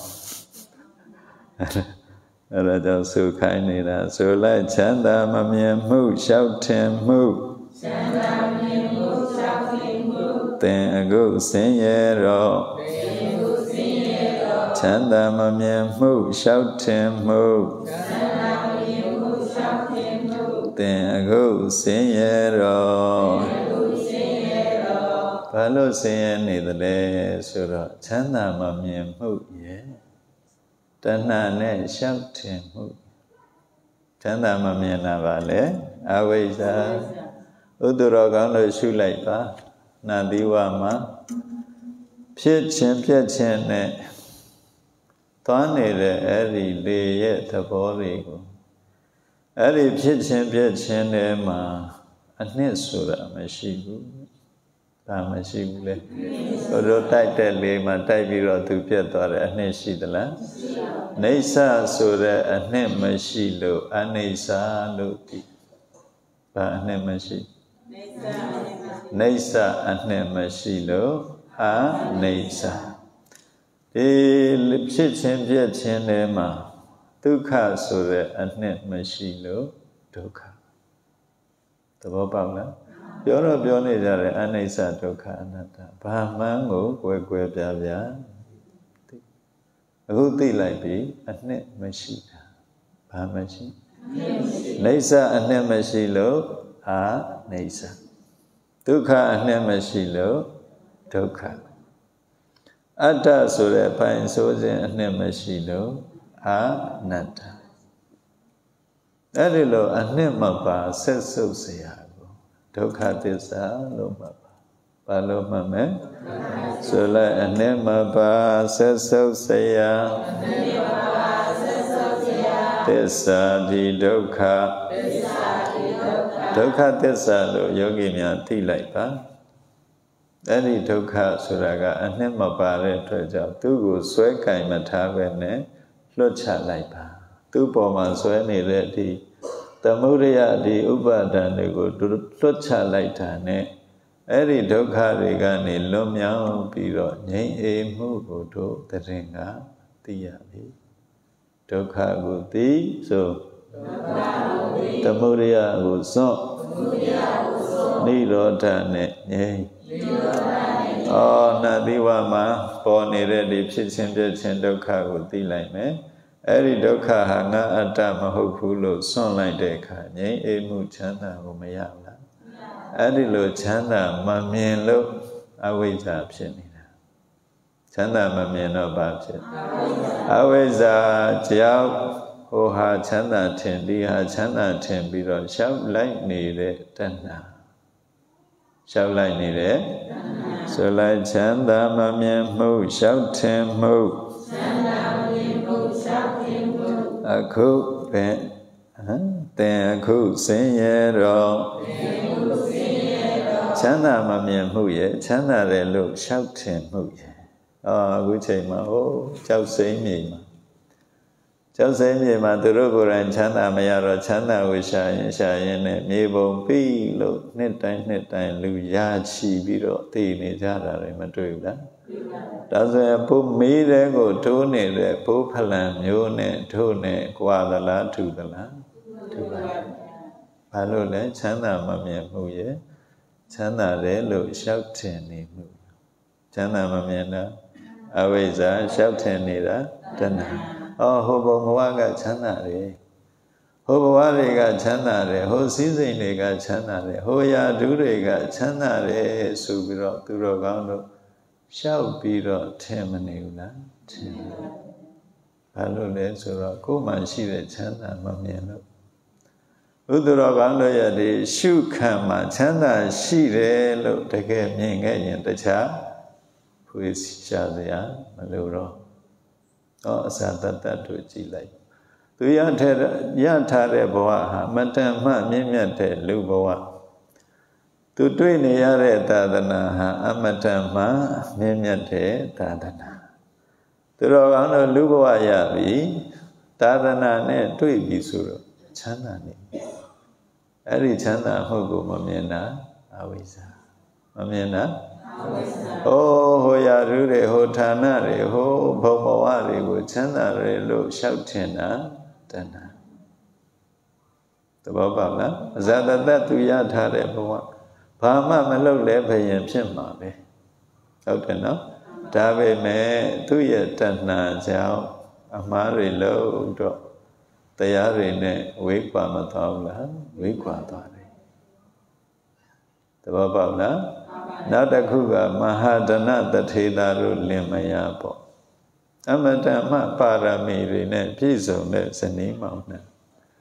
အဲဒါကြောင့်ဆုခိုင်းနေတာဆိုလိုက်ချမ်းသာမမြင်မှုရှောက်ထင်မှုချမ်းသာမမြင်မှုရှောက်ထင်မှုသင်အခုဆင်းရဲတော့သင်အခုဆင်းရဲတော့ချမ်းသာမမြင်မှုရှောက်ထင်မှုချမ်းသာမမြင်မှုရှောက်ထင်မှုသင်အခုဆင်းရဲတော့သင်အခုဆင်းရဲတော့ဘာလို့ဆင်းရဲနေသလဲဆိုတော့ချမ်းသာမမြင်မှုရဲ့တဏှာနဲ့ရှောက်ထင်မှုချမ်းသာမမြင်တာပါလေအဝိဇ္ဇာဥဒ္ဒရောကောင်းလို့ရှုလိုက်ပါနန္ဒီဝမှာဖြစ်ခြင်းပြက်ခြင်းနဲ့သွားနေတဲ့အဲ့ဒီလေရဲ့သဘောတွေကိုအဲ့ဒီဖြစ်ခြင်းပြက်ခြင်းထဲမှာအနှစ်ဆိုတာမရှိဘူးဒါမရှိဘူးလေဘုရောတိုက်တဲ့လေမှာတိုက်ပြီးတော့သူပြက်သွားတယ်အနှစ်ရှိသလားနေဆာဆိုတဲ့အနှစ်မရှိလို့အနေဆာလို့ဒီဘာအနှစ်မရှိနေဆာအနှစ်မရှိလို့အနေဆာဒီဖြစ်ခြင်းပြက်ခြင်းထဲမှာဒုက္ခဆိုတဲ့အနှစ်မရှိလို့ဒုက္ခသဘောပေါက်လားပြောတော့ပြောနေကြတယ်အနိစ္စဒုက္ခအနတ္တဘာမှန်းကိုကွယ်ကွယ်ပြားပြားသိအခုသိလိုက်ပြီအနှစ်မရှိတာဘာမရှိနေစ္စအနှစ်မရှိလို့အာနေစ္စဒုက္ခအနှစ်မရှိလို့ဒုက္ခအတ္တဆိုတဲ့ပိုင်ဆိုခြင်းအနှစ်မရှိလို့အာနတ္တအဲ့ဒီလိုအနှစ်မပါဆက်စုပ်เสียဒုက္ခသစ္စာလို့မှတ်ပါဘာလို့မှတ်မလဲဆိုလိုက်အနှစ်မပါဆက်စုပ်เสียသစ္စာဒီဒုက္ခဒုက္ခသစ္စာလို့ယောဂီများသိလိုက်ပါအဲ့ဒီဒုက္ခဆိုတာကအနှစ်မပါတဲ့အတွက်ကြောင့်သူ့ကိုဆွဲကင်မထားပဲနဲ့လွတ်ချလိုက်ပါသူ့ပေါ်မှာဆွဲနေတဲ့ဒီသမုဒယဒီဥပါဒံတွေကိုလွတ်ချလိုက်တာနဲ့အဲ့ဒီဒုက္ခတွေကနေလွတ်မြောက်ပြီးတော့ငြိမ်းအေးမှုကိုတို့တရင်ကသိရပြီဒုက္ခကိုသိဆိုသမုဒယကိုစွန့်နိရောဓနဲ့ငြိမ်းအော်နတ်သီဝမှာပေါ်နေတဲ့ဒီဖြစ်ခြင်းပြခြင်းဒုက္ခကိုသိလိုက်မယ်အဲ့ဒီဒုက္ခဟာငါအတ္တမဟုတ်ဘူးလို့စွန့်လိုက်တဲ့အခါငြိမ်းအေးမှုချမ်းသာကိုမရဘူးလားအဲ့ဒီလိုချမ်းသာမမြင်လို့အဝိဇ္ဇာဖြစ်နေတာချမ်းသာမမြင်တော့ဘာဖြစ်အဝိဇ္ဇာကြောင့်ဟိုဟာချမ်းသာထင်ဒီဟာချမ်းသာထင်ပြီးတော့ရှောက်လိုက်နေတဲ့တဏှာရှောက်လိုက်နေတဲ့ဆိုလိုက်ချမ်းသာမမြင်မှုရှောက်ထင်မှုချမ်းသာမမြင်မှုရှောက်ထင်မှုအခုပင်ဟမ်တင်အခုဆင်းရဲတော့ချမ်းသာမမြင်မှုရဲ့ချမ်းသာတယ်လို့ရှောက်ထင်မှုရဲ့အော်အခုချိန်မှာဟိုကြောက်စိမ့်မြေမှာကျောက်စိမ်းမြေမှာသူတို့ကိုယ်တိုင်ချမ်းသာမရတော့ချမ်းသာကိုရှာရင်ရှာရင်နဲ့မြေပုံပြီးလို့နှစ်တိုင်းနှစ်တိုင်းလူရချီပြီးတော့တည်နေကြတာလည်းမတွေ့ဘူးလားဒါဆိုရင်ဘုမေးတဲ့ကိုထိုးနေတဲ့ဘိုးဖလံမျိုးနဲ့ထိုးနေကွာသလားထူသလားထူပါဘာလို့လဲချမ်းသာမမြင်မှုရဲ့ချမ်းသာတယ်လို့ရှောက်ထင်နေမှုချမ်းသာမမြင်တာအဝိဇ္ဇာရှောက်ထင်နေတာတဏှာအော်ဟိုဘဝကချမ်းသာတယ်ဟိုဘဝတွေကချမ်းသာတယ်ဟိုစည်းစိမ်တွေကချမ်းသာတယ်ဟိုရာဓုတွေကချမ်းသာတယ်ဆိုပြီးတော့သူတော်ကောင်းတို့ရှောက်ပြီးတော့ထင်မနေဘူးလားထင်ဘာလို့လဲဆိုတော့ကိုယ်မှရှိတဲ့ချမ်းသာမမြင်လို့ဥဒ္ဒရောကောင်းတို့ရဲ့ဒီရှုခံမှာချမ်းသာရှိတယ်လို့တကယ်မြင်ခဲ့ရင်တခြားဖွေးရှားစရာမလိုတော့ဩအစာတတ္တတို့ကြည်လိုက်သူရထဲရထားတဲ့ဘဝဟာမတန်မှမြင့်မြတ်တဲ့လူဘဝသူတွေ့နေရတဲ့သာသနာဟာအမတန်မှမြင့်မြတ်တဲ့သာသနာသူတော်ကောင်းတို့လူဘဝရပြီသာသနာနဲ့တွေ့ပြီဆိုတော့ချမ်းသာနေအဲ့ဒီချမ်းသာဟုတ်ကိုမမြင်တာအဝိဇ္ဇာမမြင်တာဟိုဟိုရာထူးတွေဟိုဌာနတွေဟိုဘုံဘဝတွေကိုချမ်းသာတယ်လို့ရှောက်ထင်တာတဏှာသဘောပေါက်လားအဇာတတသူရထားတဲ့ဘဝဘာမှမလုပ်လဲဘယင်ဖြစ်မှာပဲဟုတ်တယ်နော်ဒါပေမဲ့သူ့ရဲ့တဏှာကြောင့်အမှားတွေလို့တော့တရားတွေနဲ့ဝေးကွာမသွားဘူးလားဝေးကွာသွားတယ်သဘောပေါက်လားနောက်တစ်ခုကမဟာဒနတထေသာတို့လင်မယားပေါ့အမတန်မှပါရမီတွေနဲ့ပြည့်စုံတဲ့ဇနီးမောင်နှံ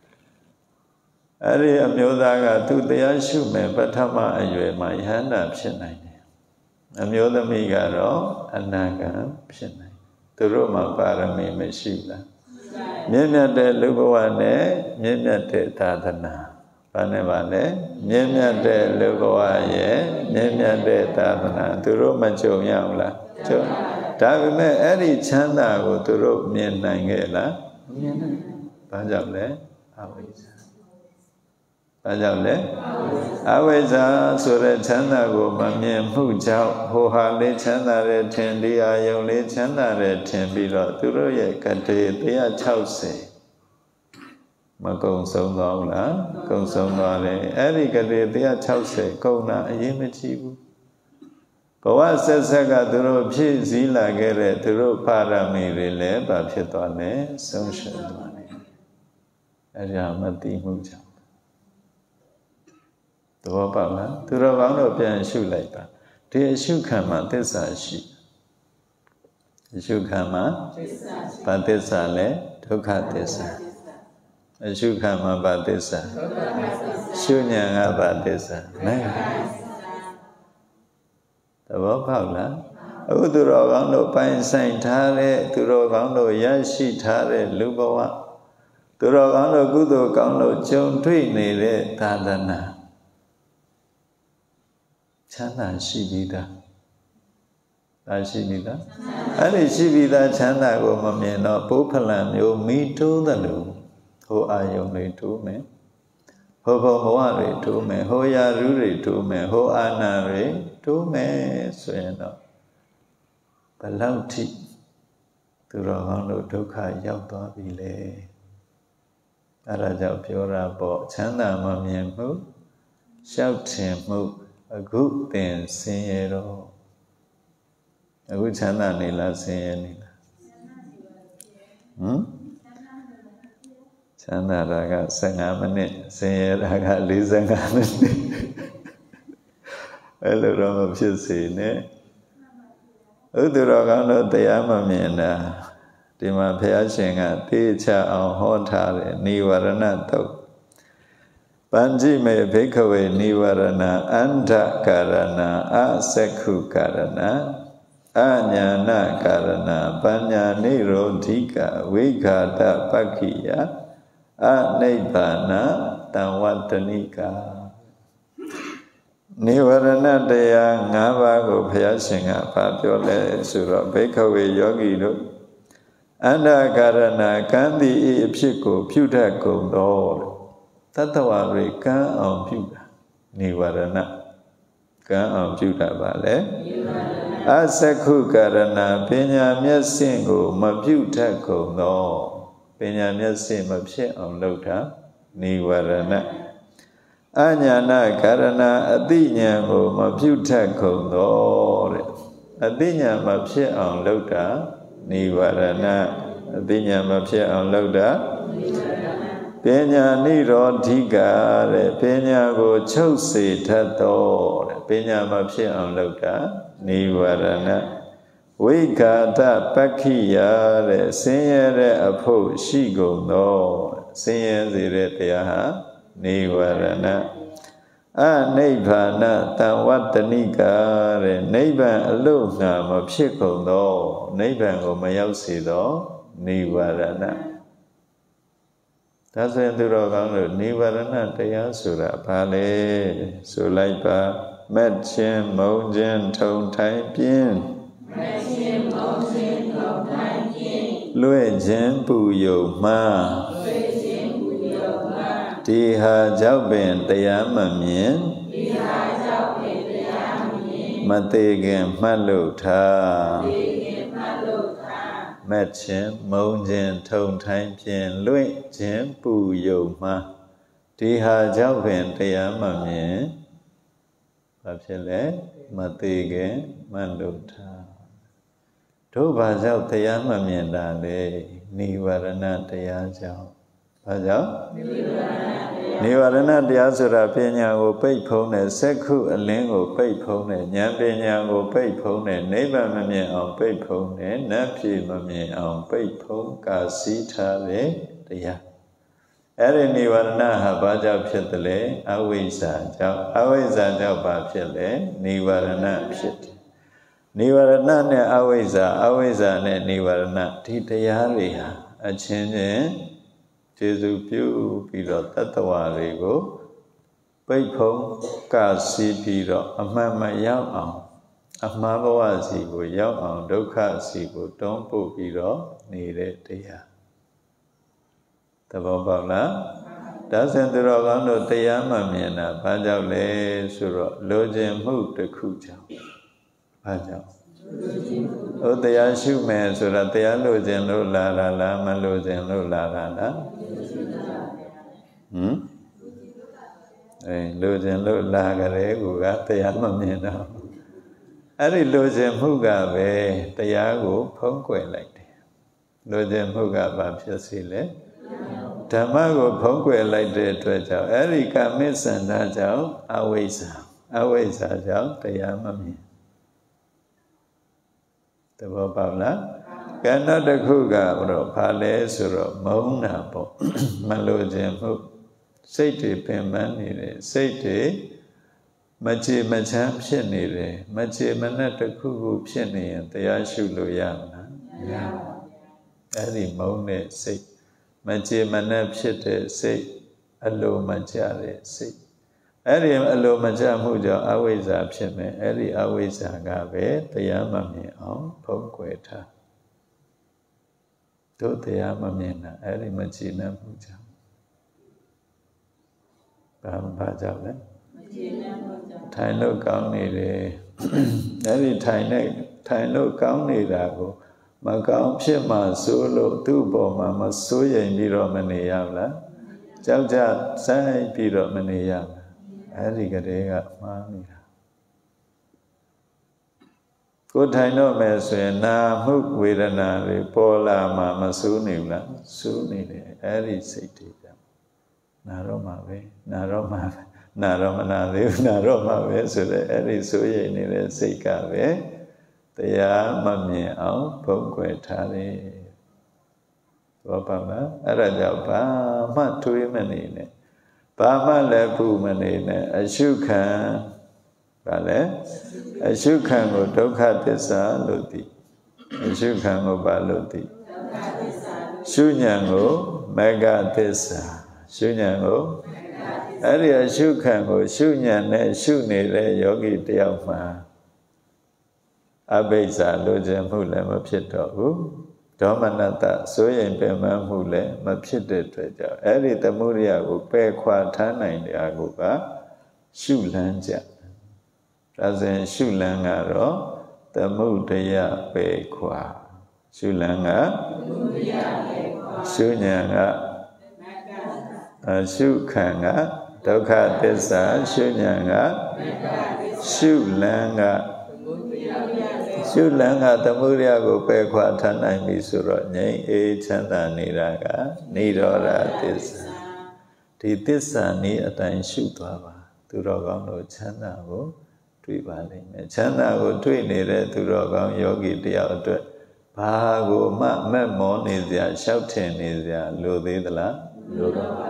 အဲ့ဒီအမျိုးသားကသူတရားရှုမယ်ပထမအရွယ်မှာယဟန္တာဖြစ်နိုင်တယ်အမျိုးသမီးကတော့အနာဂံဖြစ်နိုင်သူတို့မှာပါရမီမရှိလားမြင့်မြတ်တဲ့လူဘဝနဲ့မြင့်မြတ်တဲ့သာသနာဘာနဲ့ပါလဲမြင့်မြတ်တဲ့လူဘဝရဲ့မြင့်မြတ်တဲ့သာသနာသူတို့မကြုံရဘူးလားကြုံဒါပေမဲ့အဲ့ဒီချမ်းသာကိုသူတို့မြင်နိုင်ခဲ့လားမြင်နိုင်ဘာကြောင့်လဲအဝိဇ္ဇာဘာကြောင့်လဲအဝိဇ္ဇာဆိုတဲ့ချမ်းသာကိုမမြင်မှုကြောင့်ဟိုဟာလေးချမ်းသာတဲ့ထင်ဒီအာယုံလေးချမ်းသာတဲ့ထင်ပြီးတော့သူတို့ရဲ့ကတိone sixtyမကုံဆုံးသွားဘူးလားကုံဆုံးသွားတယ်အဲ့ဒီကတိone sixtyကုံတာအရေးမကြီးဘူးဘဝဆက်ဆက်ကသူတို့ဖြည့်စည်းလာခဲ့တဲ့သူတို့ပါရမီတွေလည်းဘာဖြစ်သွားလဲဆုံးရှုံးသွားတယ်အဲ့ဒါမသိမှုကြောင့်သဘောပေါက်လားသူတော်ကောင်းတို့ပြန်ရှုလိုက်ပါဒီအရှုခံမှာသစ္စာရှိအရှုခံမှာဘာသစ္စာလဲဒုက္ခသစ္စာအရှုခံမှာဘာသစ္စာရှုဉဏ်ကဘာသစ္စာနိဗ္ဗာန်သဘောပေါက်လားအခုသူတော်ကောင်းတို့ပိုင်ဆိုင်ထားတဲ့သူတော်ကောင်းတို့ရရှိထားတဲ့လူဘဝသူတော်ကောင်းတို့ကုသိုလ်ကောင်းတို့ကြုံတွေ့နေတဲ့သာသနာချမ်းသာရှိပြီးသားဒါရှိပြီးသားအဲ့ဒီရှိပြီးသားချမ်းသာကိုမမြင်တော့ပုဖလံမျိုးမိတိုးတယ်လို့ဟိုအာယုံတွေတိုးမယ်ဟိုဘဝတွေတိုးမယ်ဟိုရာရူးတွေတိုးမယ်ဟိုအာနာတွေတိုးမယ်ဆိုရင်တော့ဘယ်လောက်ထိသူတော်ကောင်းတို့ဒုက္ခရောက်သွားပြီလေအဲ့ဒါကြောင့်ပြောတာပေါ့ချမ်းသာမမြင်မှုရှောက်ထင်မှုအခုသင်ဆင်းရဲတော့အခုချမ်းသာနေလားဆင်းရဲနေလားဟမ်ချမ်းသာတာကfifteenမိနစ်ဆင်းရဲတာကforty-fiveမိနစ်အဲ့လိုတော့မဖြစ်စေနဲ့ဥဒ္ဒရောကောင်းတို့တရားမမြင်တာဒီမှာဘုရားရှင်ကသိချအောင်ဟောထားတယ်နိဝရဏတုတ်ပဉ္จิမေဘိက္ခဝေနိဝရဏအန္ဓကာရဏအစက္ခုကာရဏအညာဏကာရဏပညာနိရောဓိကဝိဃာတပက္ခိယအနိဗ္ဗာနတံဝတ္တနိကာနိဝရဏတရား၅ပါးကိုဘုရားရှင်ကဘာပြောလဲဆိုတော့ဘိက္ခဝေယောဂီတို့အန္ဓကာရဏကံတိဤအဖြစ်ကိုပြုတတ်ကုန်သောတတ္တဝါတွေကံအောင်ပြုတာနိဝရဏကံအောင်ပြုတာပါလေအစက္ခုကာရဏပညာမျက်စိကိုမပြုတတ်ကုန်သောပညာမျက်စိမဖြစ်အောင်လုပ်တာနိဝရဏအညာဏကာရဏအတိညာကိုမပြုတတ်ကုန်သောတဲ့အတိညာမဖြစ်အောင်လုပ်တာနိဝရဏအတိညာမဖြစ်အောင်လုပ်တာပညာနိရောဓိကတဲ့ပညာကိုချုပ်စေတတ်သောတဲ့ပညာမဖြစ်အောင်လုပ်တာနိဝရဏဝိဃာတပက္ခိယတဲ့ဆင်းရဲတဲ့အဖို့ရှိကုန်သောဆင်းရဲစေတဲ့တရားဟာနိဝရဏအနိဗ္ဗာနတံဝတ္တနိကာတဲ့နိဗ္ဗာန်အလို့ငါမဖြစ်ကုန်သောနိဗ္ဗာန်ကိုမရောက်စေသောနိဝရဏဒါဆိုရင်သူတော်ကောင်းတို့နိဝရဏတရားဆိုတာဘာလဲဆိုလိုက်ပါမက်ချင်းမုံချင်းထုံထိုင်ပြင်းမက်ချင်းမုံချင်းထုံထိုင်ပြင်းလွဲ့ခြင်းပူယုံမှားလွဲ့ခြင်းပူယုံမှားဒီဟာကြောင့်ပင်တရားမမြင်ဒီဟာကြောင့်ပင်တရားမမြင်မသေးခင်မှတ်လို့ထားမသေးခင်မှတ်လို့ထားမက်ချင်းမုံချင်းထုံထိုင်ပြင်းလွဲ့ခြင်းပူယုံမှားဒီဟာကြောင့်ပင်တရားမမြင်ဘာဖြစ်လဲမသေးခင်မှတ်လို့ထားတို့ဘာကြောင့်တရားမမြင်တာလဲနိဝရဏတရားကြောင့်ဘဘာကြောင့်နိဝရဏတရားဆိုတာပညာကိုပိတ်ဖုံးတယ်စက္ခုအလင်းကိုပိတ်ဖုံးတယ်ဉာဏ်ပညာကိုပိတ်ဖုံးတယ်နိဗ္ဗာန်မမြင်အောင်ပိတ်ဖုံးတယ်နတ်ပြည်မမြင်အောင်ပိတ်ဖုံးကာစီးထားတဲ့တရားအဲ့ဒီနိဝရဏဟာဘာကြောင့်ဖြစ်တယ်လဲအဝိဇ္ဇာကြောင့်အဝိဇ္ဇာကြောင့်ဘာဖြစ်လဲနိဝရဏဖြစ်တယ်နိဝရဏနဲ့အဝိဇ္ဇာအဝိဇ္ဇာနဲ့နိဝရဏဒီတရားတွေဟာအချင်းချင်းကျေစုပြုပြီးတော့တတ္တဝါတွေကိုပိတ်ဖုံးကစီးပြီးတော့အမှန်မရောက်အောင်အမှားဘဝစီကိုရောက်အောင်ဒုက္ခစီကိုတွန်းပို့ပြီးတော့နေတဲ့တရားသဘောပေါက်လားဒါဆိုရင်သူတော်ကောင်းတို့တရားမှမြင်တာဘာကြောင့်လဲဆိုတော့လိုချင်မှုတစ်ခုကြောင့်ဘာကြောင့်ဟိုတရားရှုမယ်ဆိုတာတရားလိုချင်လို့လာတာလားမလိုချင်လို့လာတာလားဟမ်အဲလိုချင်လို့လာကြတဲ့ကူကတရားမမြင်တော့အဲ့ဒီလိုချင်မှုကပဲတရားကိုဖုံးကွယ်လိုက်တယ်လိုချင်မှုကဘာဖြစ်စီလဲဓမ္မကိုဖုံးကွယ်လိုက်တဲ့အတွက်ကြောင့်အဲ့ဒီကာမိစန္ဒကြောင့်အဝိဇ္ဇာအဝိဇ္ဇာကြောင့်တရားမမြင်သဘောပေါက်လားကံနောက်တစ်ခုကတော့ဘာလဲဆိုတော့မုန်းတာပေါ့မလိုချင်မှုစိတ်တွေပင်ပန်းနေတယ်စိတ်တွေမချေမချမ်းဖြစ်နေတယ်မချေမနှက်တစ်ခုခုဖြစ်နေရင်တရားရှုလို့ရမလားမရပါဘူးအဲ့ဒီမုန်းတဲ့စိတ်မချေမနှက်ဖြစ်တဲ့စိတ်အလိုမကျတဲ့စိတ်အဲ့ဒီအလိုမကျမှုကြောင့်အဝိဇ္ဇာဖြစ်မယ်အဲ့ဒီအဝိဇ္ဇာကပဲတရားမမြင်အောင်ဖုံးကွယ်ထားတို့တရားမမြင်တာအဲ့ဒီမချေနှက်မှုကြောင့်ဘာဘာကြောင့်လဲမချေနှက်မှုကြောင့်ထိုင်လို့ကောင်းနေတယ်အဲ့ဒီထိုင်နေထိုင်လို့ကောင်းနေတာကိုမကောင်းဖြစ်မှဆိုလို့သူ့ဘောမှာမစိုးရိမ်ပြီးတော့မနေရဘူးလားကြောက်ကြဆိုင်ပြီးတော့မနေရဘူးအဲ့ဒီကလေးကမှားနေတာကိုထိုင်တော့မယ်ဆိုရင်နာမှုဝေဒနာတွေပေါ်လာမှမစိုးနေဘူးလားစိုးနေတယ်အဲ့ဒီစိတ်တွေကြောင့်နာတော့မှာပဲနာတော့မှာပဲနာတော့မနာသေးဘူးနာတော့မှာပဲဆိုတော့အဲ့ဒီစိုးရိမ်နေတဲ့စိတ်ကပဲတရားမမြင်အောင်ဖုံးကွယ်ထားတယ်ဘောပါလားအဲ့ဒါကြောင့်ဘာမှထွေးမနေနဲ့ဘာမှလည်းဘူးမနေနဲ့အရှုခံဗါလဲအရှုခံကိုဒုက္ခသစ္စာလို့သိအရှုခံကိုဘာလို့သိရှုဉဏ်ကိုမဂ္ဂသစ္စာရှုဉဏ်ကိုအဲ့ဒီအရှုခံကိုရှုဉဏ်နဲ့ရှုနေတဲ့ယောဂီတယောက်မှာအဘိဇ္ဇာလိုချင်မှုလည်းမဖြစ်တော့ဘူးဒေါမနတစိုးရိမ်ပင်ပန်းမှုလည်းမဖြစ်တဲ့အတွက်ကြောင့်အဲ့ဒီသမုဒိယကိုပယ်ခွာထားနိုင်တဲ့အကူကရှုလန်းကြဒါဆိုရင်ရှုလန်းကတော့သမုဒယပယ်ခွာရှုလန်းကသမုဒယပယ်ခွာရှုဉဏ်ကအရှုခံကဒုက္ခသစ္စာရှုဉဏ်ကရှုလန်းကရှုလန်းကသမုဒယကိုပယ်ခွာထားနိုင်ပြီဆိုတော့ငြိမ်းအေးချမ်းသာနေတာကနိရောဓသစ္စာဒီသစ္စာနည်းအတိုင်းရှုသွားပါသူတော်ကောင်းတို့ချမ်းသာကိုတွေ့ပါလိမ့်မယ်ချမ်းသာကိုတွေ့နေတဲ့သူတော်ကောင်းယောဂီတယောက်အတွက်ဘာကိုမှမက်မောနေစရာရှောက်ထင်နေစရာလိုသေးသလားလိုတော့ပါ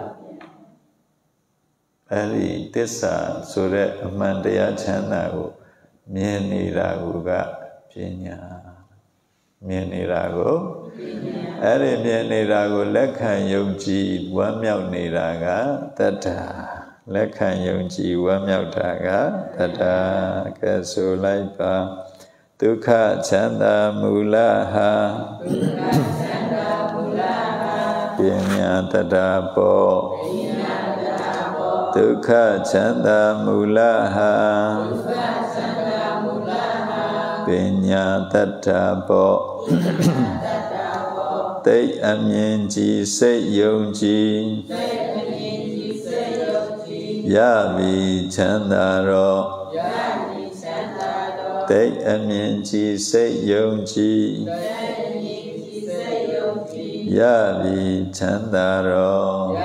အဲ့ဒီသစ္စာဆိုတဲ့အမှန်တရားချမ်းသာကိုမြင်နေတာကပညာမြင်နေတာကိုအဲ့ဒီမြင်နေတာကိုလက်ခံယုံကြည်ဝမ်းမြောက်နေတာကတတ္ထာလက်ခံယုံကြည်ဝမ်းမြောက်တာကတတ္ထာကဲဆိုလိုက်ပါဒုက္ခချမ်းသာမူလဟာဒုက္ခချမ်းသာမူလဟာပညာတတ္ထာပောပညာတတ္ထာပောဒုက္ခချမ်းသာမူလဟာဒုက္ခချမ်းသာမူလဟာပညာတတ္ထာပောပညာတတ္ထာပောသိအမြင်ကြည်စိတ်ယုံကြည်သိအမြင်ကြည်စိတ်ယုံကြည်ရပြီချမ်းသာတော့ရပြီချမ်းသာတော့သိအမြင်ကြည်စိတ်ယုံကြည်သိအမြင်ကြည်စိတ်ယုံကြည်ရပြီချမ်းသာတော့ရ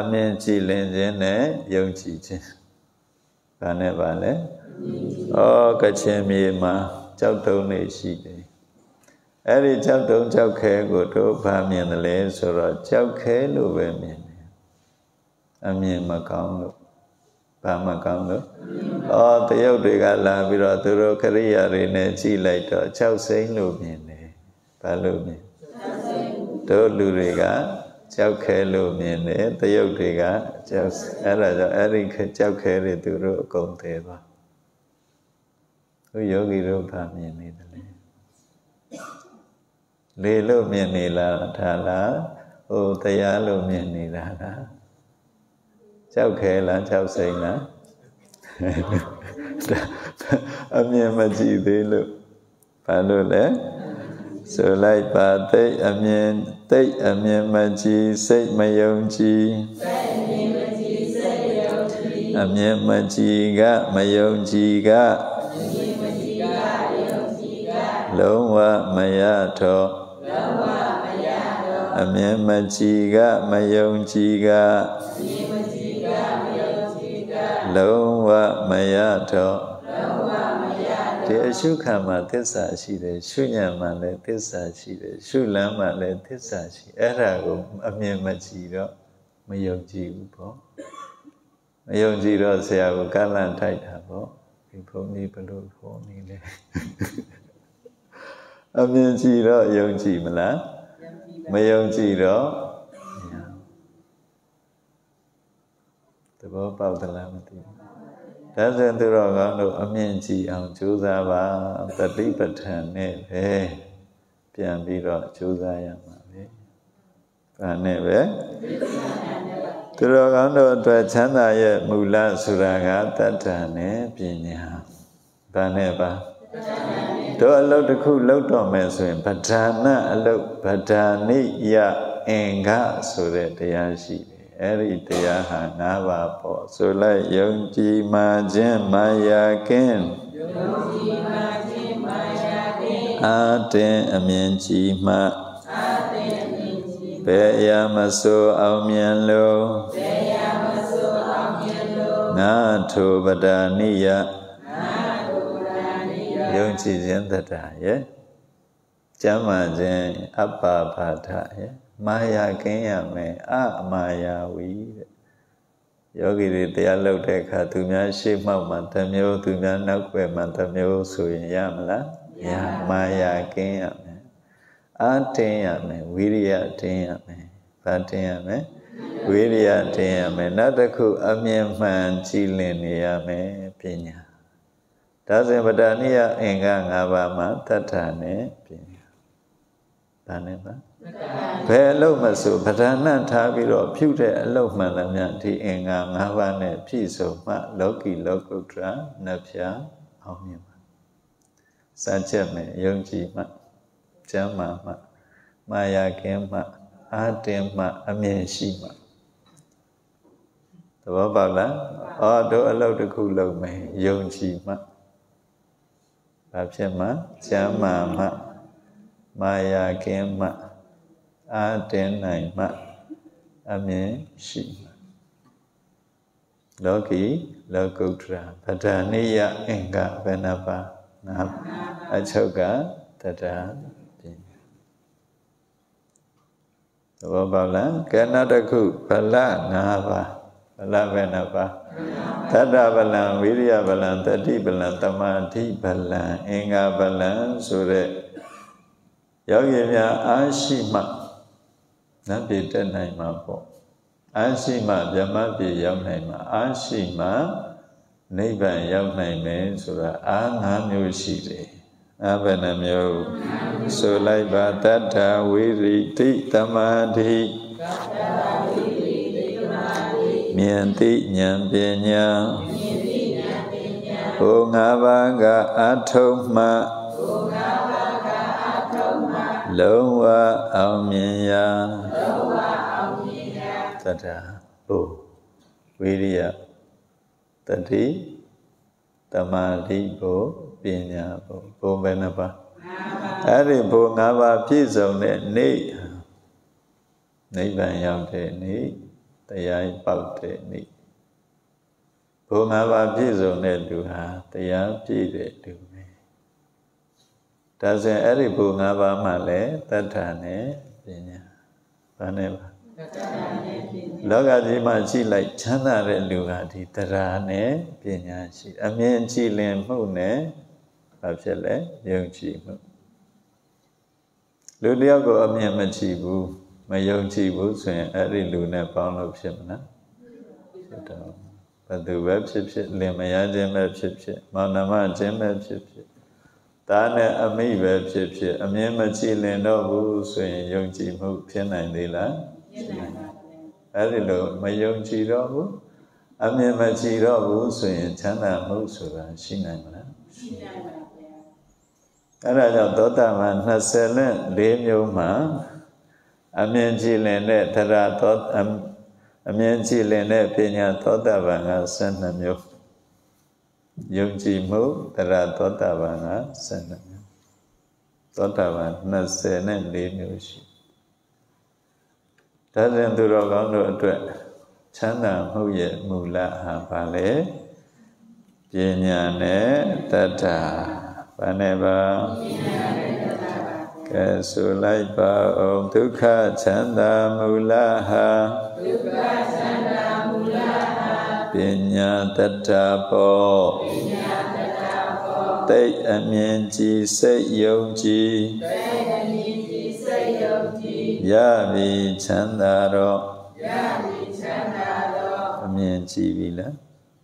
အမြင်ကြည်လင်ခြင်းနဲ့ယုံကြည်ခြင်းဘာနဲ့ပါလဲဩကချင်မြေမှာကြောက်တုံးနေရှိတယ်အဲ့ဒီကြောက်တုံးကြောက်ခဲကိုတို့ဘာမြင်တယ်လဲဆိုတော့ကြောက်ခဲလို့ပဲမြင်တယ်အမြင်မကောင်းလို့ဘာမကောင်းလို့ဩတရုတ်တွေကလာပြီးတော့သူတို့ခရိယာတွေနဲ့ကြည်လိုက်တော့ကြောက်စိမ့်လို့မြင်တယ်ဘာလို့မြင်တို့လူတွေကကြောက်ခဲလို့မြင်တယ်တရုတ်တွေကကြောက်အဲ့ဒါကြောင့်အဲ့ဒီကြောက်ခဲတွေသူတို့အကုန်သေးသွားသူယောဂီတို့ဘာမြင်နေတယ်လဲလေလို့မြင်နေလားဒါလားဟိုတရားလို့မြင်နေတာလားကြောက်ခဲလားကြောက်စိမ့်လားအမြင်မကြည့်သေးလို့ဘာလို့လဲဆိုလိုက်ပါသိအမြင်သိအမြင်မကြည်စိတ်မယုံကြည်သိအမြင်မကြည်စိတ်မယုံကြည်အမြင်မကြည်ကမယုံကြည်ကအမြင်မကြည်ကမယုံကြည်ကလုံးဝမရတော့လုံးဝမရတော့အမြင်မကြည်ကမယုံကြည်ကအမြင်မကြည်ကမယုံကြည်ကလုံးဝမရတော့ဒီအရှုခံမှာသစ္စာရှိတယ်ရှုညံမှာလည်းသစ္စာရှိတယ်ရှုလမ်းမှာလည်းသစ္စာရှိအဲ့ဒါကိုအမြင်မကြည့်တော့မယုံကြည်ဘူးပေါ့မယုံကြည်တော့ဆရာကကလန့်ထိုက်တာပေါ့ဒီဘုန်းကြီးဘလို့ခေါ်နေလဲအမြင်ကြည့်တော့ယုံကြည်မလားမယုံကြည်တော့သဘောပေါက်သလားမသိဘူးဒါဆိုရင်သူတော်ကောင်းတို့အမြင်ကြည့်အောင်ကြိုးစားပါတတိပဋ္ဌာန်နဲ့ပဲပြန်ပြီးတော့ကြိုးစားရမှာပဲဒါနဲ့ပဲသူတော်ကောင်းတို့အတွက်ချမ်းသာရဲ့မူလဆိုတာကတတ္ထနဲ့ပညာဒါနဲ့ပါတို့အလုပ်တစ်ခုလုပ်တော့မယ်ဆိုရင်ပဋ္ဌာနအလုပ်ပဋ္ဌာနိယအင်္ဂဆိုတဲ့တရားရှိတယ်အဲ့ဒီတရားဟာ၅ပါးပေါ့ဆိုလိုက်ယုံကြည်မှခြင်းမာယာကင်းယုံကြည်မှခြင်းမာယာကင်းအာတင်အမြင်ကြည်မှအာတင်အမြင်ကြည်ဘယ်အရာမဆိုအောင်မြင်လို့ဘယ်အရာမဆိုအောင်မြင်လို့ငါထိုပဒာနိယငါထိုပဒာနိယယုံကြည်ခြင်းတတရဲ့ကျမ်းမာခြင်းအပ္ပဘာထရဲ့မာယာကင်းရမယ်အမာယာဝီတဲ့ယောဂီတွေတရားလုပ်တဲ့အခါသူများရှေ့မှောက်မှာတစ်မျိုးသူများနောက်ွယ်မှာတစ်မျိုးဆိုရင်ရမလားမရမာယာကင်းရမယ်အာတင်းရမယ်ဝိရိယတင်းရမယ်ဘာတင်းရမယ်ဝိရိယတင်းရမယ်နောက်တစ်ခုအမြင်မှန်ကြည်လင်နေရမယ်ပညာဒါဆိုရင်ပဒာနိယအင်္ဂါ၅ပါးမှာတတ္ထနဲ့ပညာဒါနဲ့ပါဘယ်အလုပ်မဆိုပဓာနထားပြီးတော့ဖြုတဲ့အလုပ်မှန်သမျှဒီအင်္ဂါ၅ပါးနဲ့ပြည့်စုံမှလောကီလောကုတ္တရာနတ်ဖြာအောင်မြင်ပါစัจချက်မယ်ယုံကြည်မှကျမ်းမာမှမာယာကင်းမှအာတင်မှအမြင်ရှိမှသဘောပေါက်လားအော်တို့အလုပ်တစ်ခုလုပ်မယ်ယုံကြည်မှဘာဖြစ်မှကျမ်းမာမှမာယာကင်းမှအာတင်နိုင်မှအမြင်ရှိမှလောကီလောကုတ္တရာပဒာနိယအင်္ဂဘယ်နှပါးငါအချုပ်ကတတ္တပညာသဘောပေါက်လားကဲနောက်တစ်ခုဗလ၅ပါးဗလဘယ်နှပါးသတ္တဗလံဝိရိယဗလံတတိဗလံသမာဓိဗလံအင်္ဂဗလံဆိုတဲ့ယောဂီများအားရှိမှနတ်ပြည်တက်နိုင်မှာပေါ့အားရှိမှဗြဟ္မပြည်ရောက်နိုင်မှာအားရှိမှနိဗ္ဗာန်ရောက်နိုင်မယ်ဆိုတာအား၅မျိုးရှိတယ်အားဘယ်နှမျိုးဆိုလိုက်ပါတတ္ထဝိရိတိသမာဓိမြင်သိဉာဏ်ပညာဘုံ၅ပါးကအထုံးမှလုံးဝအောင်မြင်ရာလုံးဝအောင်မြင်ရာတတ္ထဘုဝိရိယတတိသမာဓိဘုပညာဘုဘုဘယ်နှပါးအဲ့ဒီဘု၅ပါးပြည့်စုံတဲ့နေ့နိဗ္ဗာန်ရောက်တဲ့နေ့တတရားပေါက်တဲ့နေ့ဘုံငါးပါးပြည့်စုံတဲ့လူဟာတရားပြည့်တဲ့လူပဲဒါဆိုရင်အဲ့ဒီဘုံငါးပါးမှလည်းတတ္ထာနဲ့ပညာဘာနဲ့ပါလောကကြီးမှာရှိလိုက်ချမ်းသာတဲ့လူဟာဒီတရားနဲ့ပညာရှိအမြင်ကြည်လင်မှုနဲ့ဘာဖြစ်လဲယုံကြည်မှုလူတယောက်ကိုအမြင်မကြည့်ဘူးမယုံကြည်ဘူးဆိုရင်အဲ့ဒီလူနဲ့ပေါင်းလို့ဖြစ်မလားဖြစ်တော့ဘယ်သူပဲဖြစ်ဖြစ်လင်မယားချင်းပဲဖြစ်ဖြစ်မောင်နှမချင်းပဲဖြစ်ဖြစ်ဒါနဲ့အမိပဲဖြစ်ဖြစ်အမြင်မကြည်လင်တော့ဘူးဆိုရင်ယုံကြည်မှုဖြစ်နိုင်သေးလားဖြစ်နိုင်ပါဘူးအဲ့ဒီလိုမယုံကြည်တော့ဘူးအမြင်မကြည်တော့ဘူးဆိုရင်ချမ်းသာမှုဆိုတာရှိနိုင်မလားရှိနိုင်ပါဗျာအဲ့ဒါကြောင့်သောတာပန်နှစ်ဆယ်လေးမျိုးမှာအမြင်ကြည်လင်တဲ့တရားသောအမြင်ကြည်လင်တဲ့ပညာသောတာပန်ကဆယ်နှစ်မျိုးယုံကြည်မှုတရားသောတာပန်ကဆယ်နှစ်မျိုးသောတာပန်နှစ်ဆယ်လေးမျိုးရှိဒါကြောင့်သူတော်ကောင်းတို့အတွက်ချမ်းသာမှုရဲ့မူလဟာဘာလဲပညာနဲ့တတ္ထာဘာနဲ့ပါပညာနဲ့တတ္ထာပါကဲဆိုလိုက်ပါအောင်ဒုက္ခချမ်းသာမူလဟာဒုက္ခချမ်းသာမူလဟာပညာတတ္ထာဘောပညာတတ္ထာဘောသိအမြင်ကြည်စိတ်ယုံကြည်သိအမြင်ကြည်စိတ်ယုံကြည်ရပြီချမ်းသာတော့ရပြီချမ်းသာတော့အမြင်ကြည်ပြီလား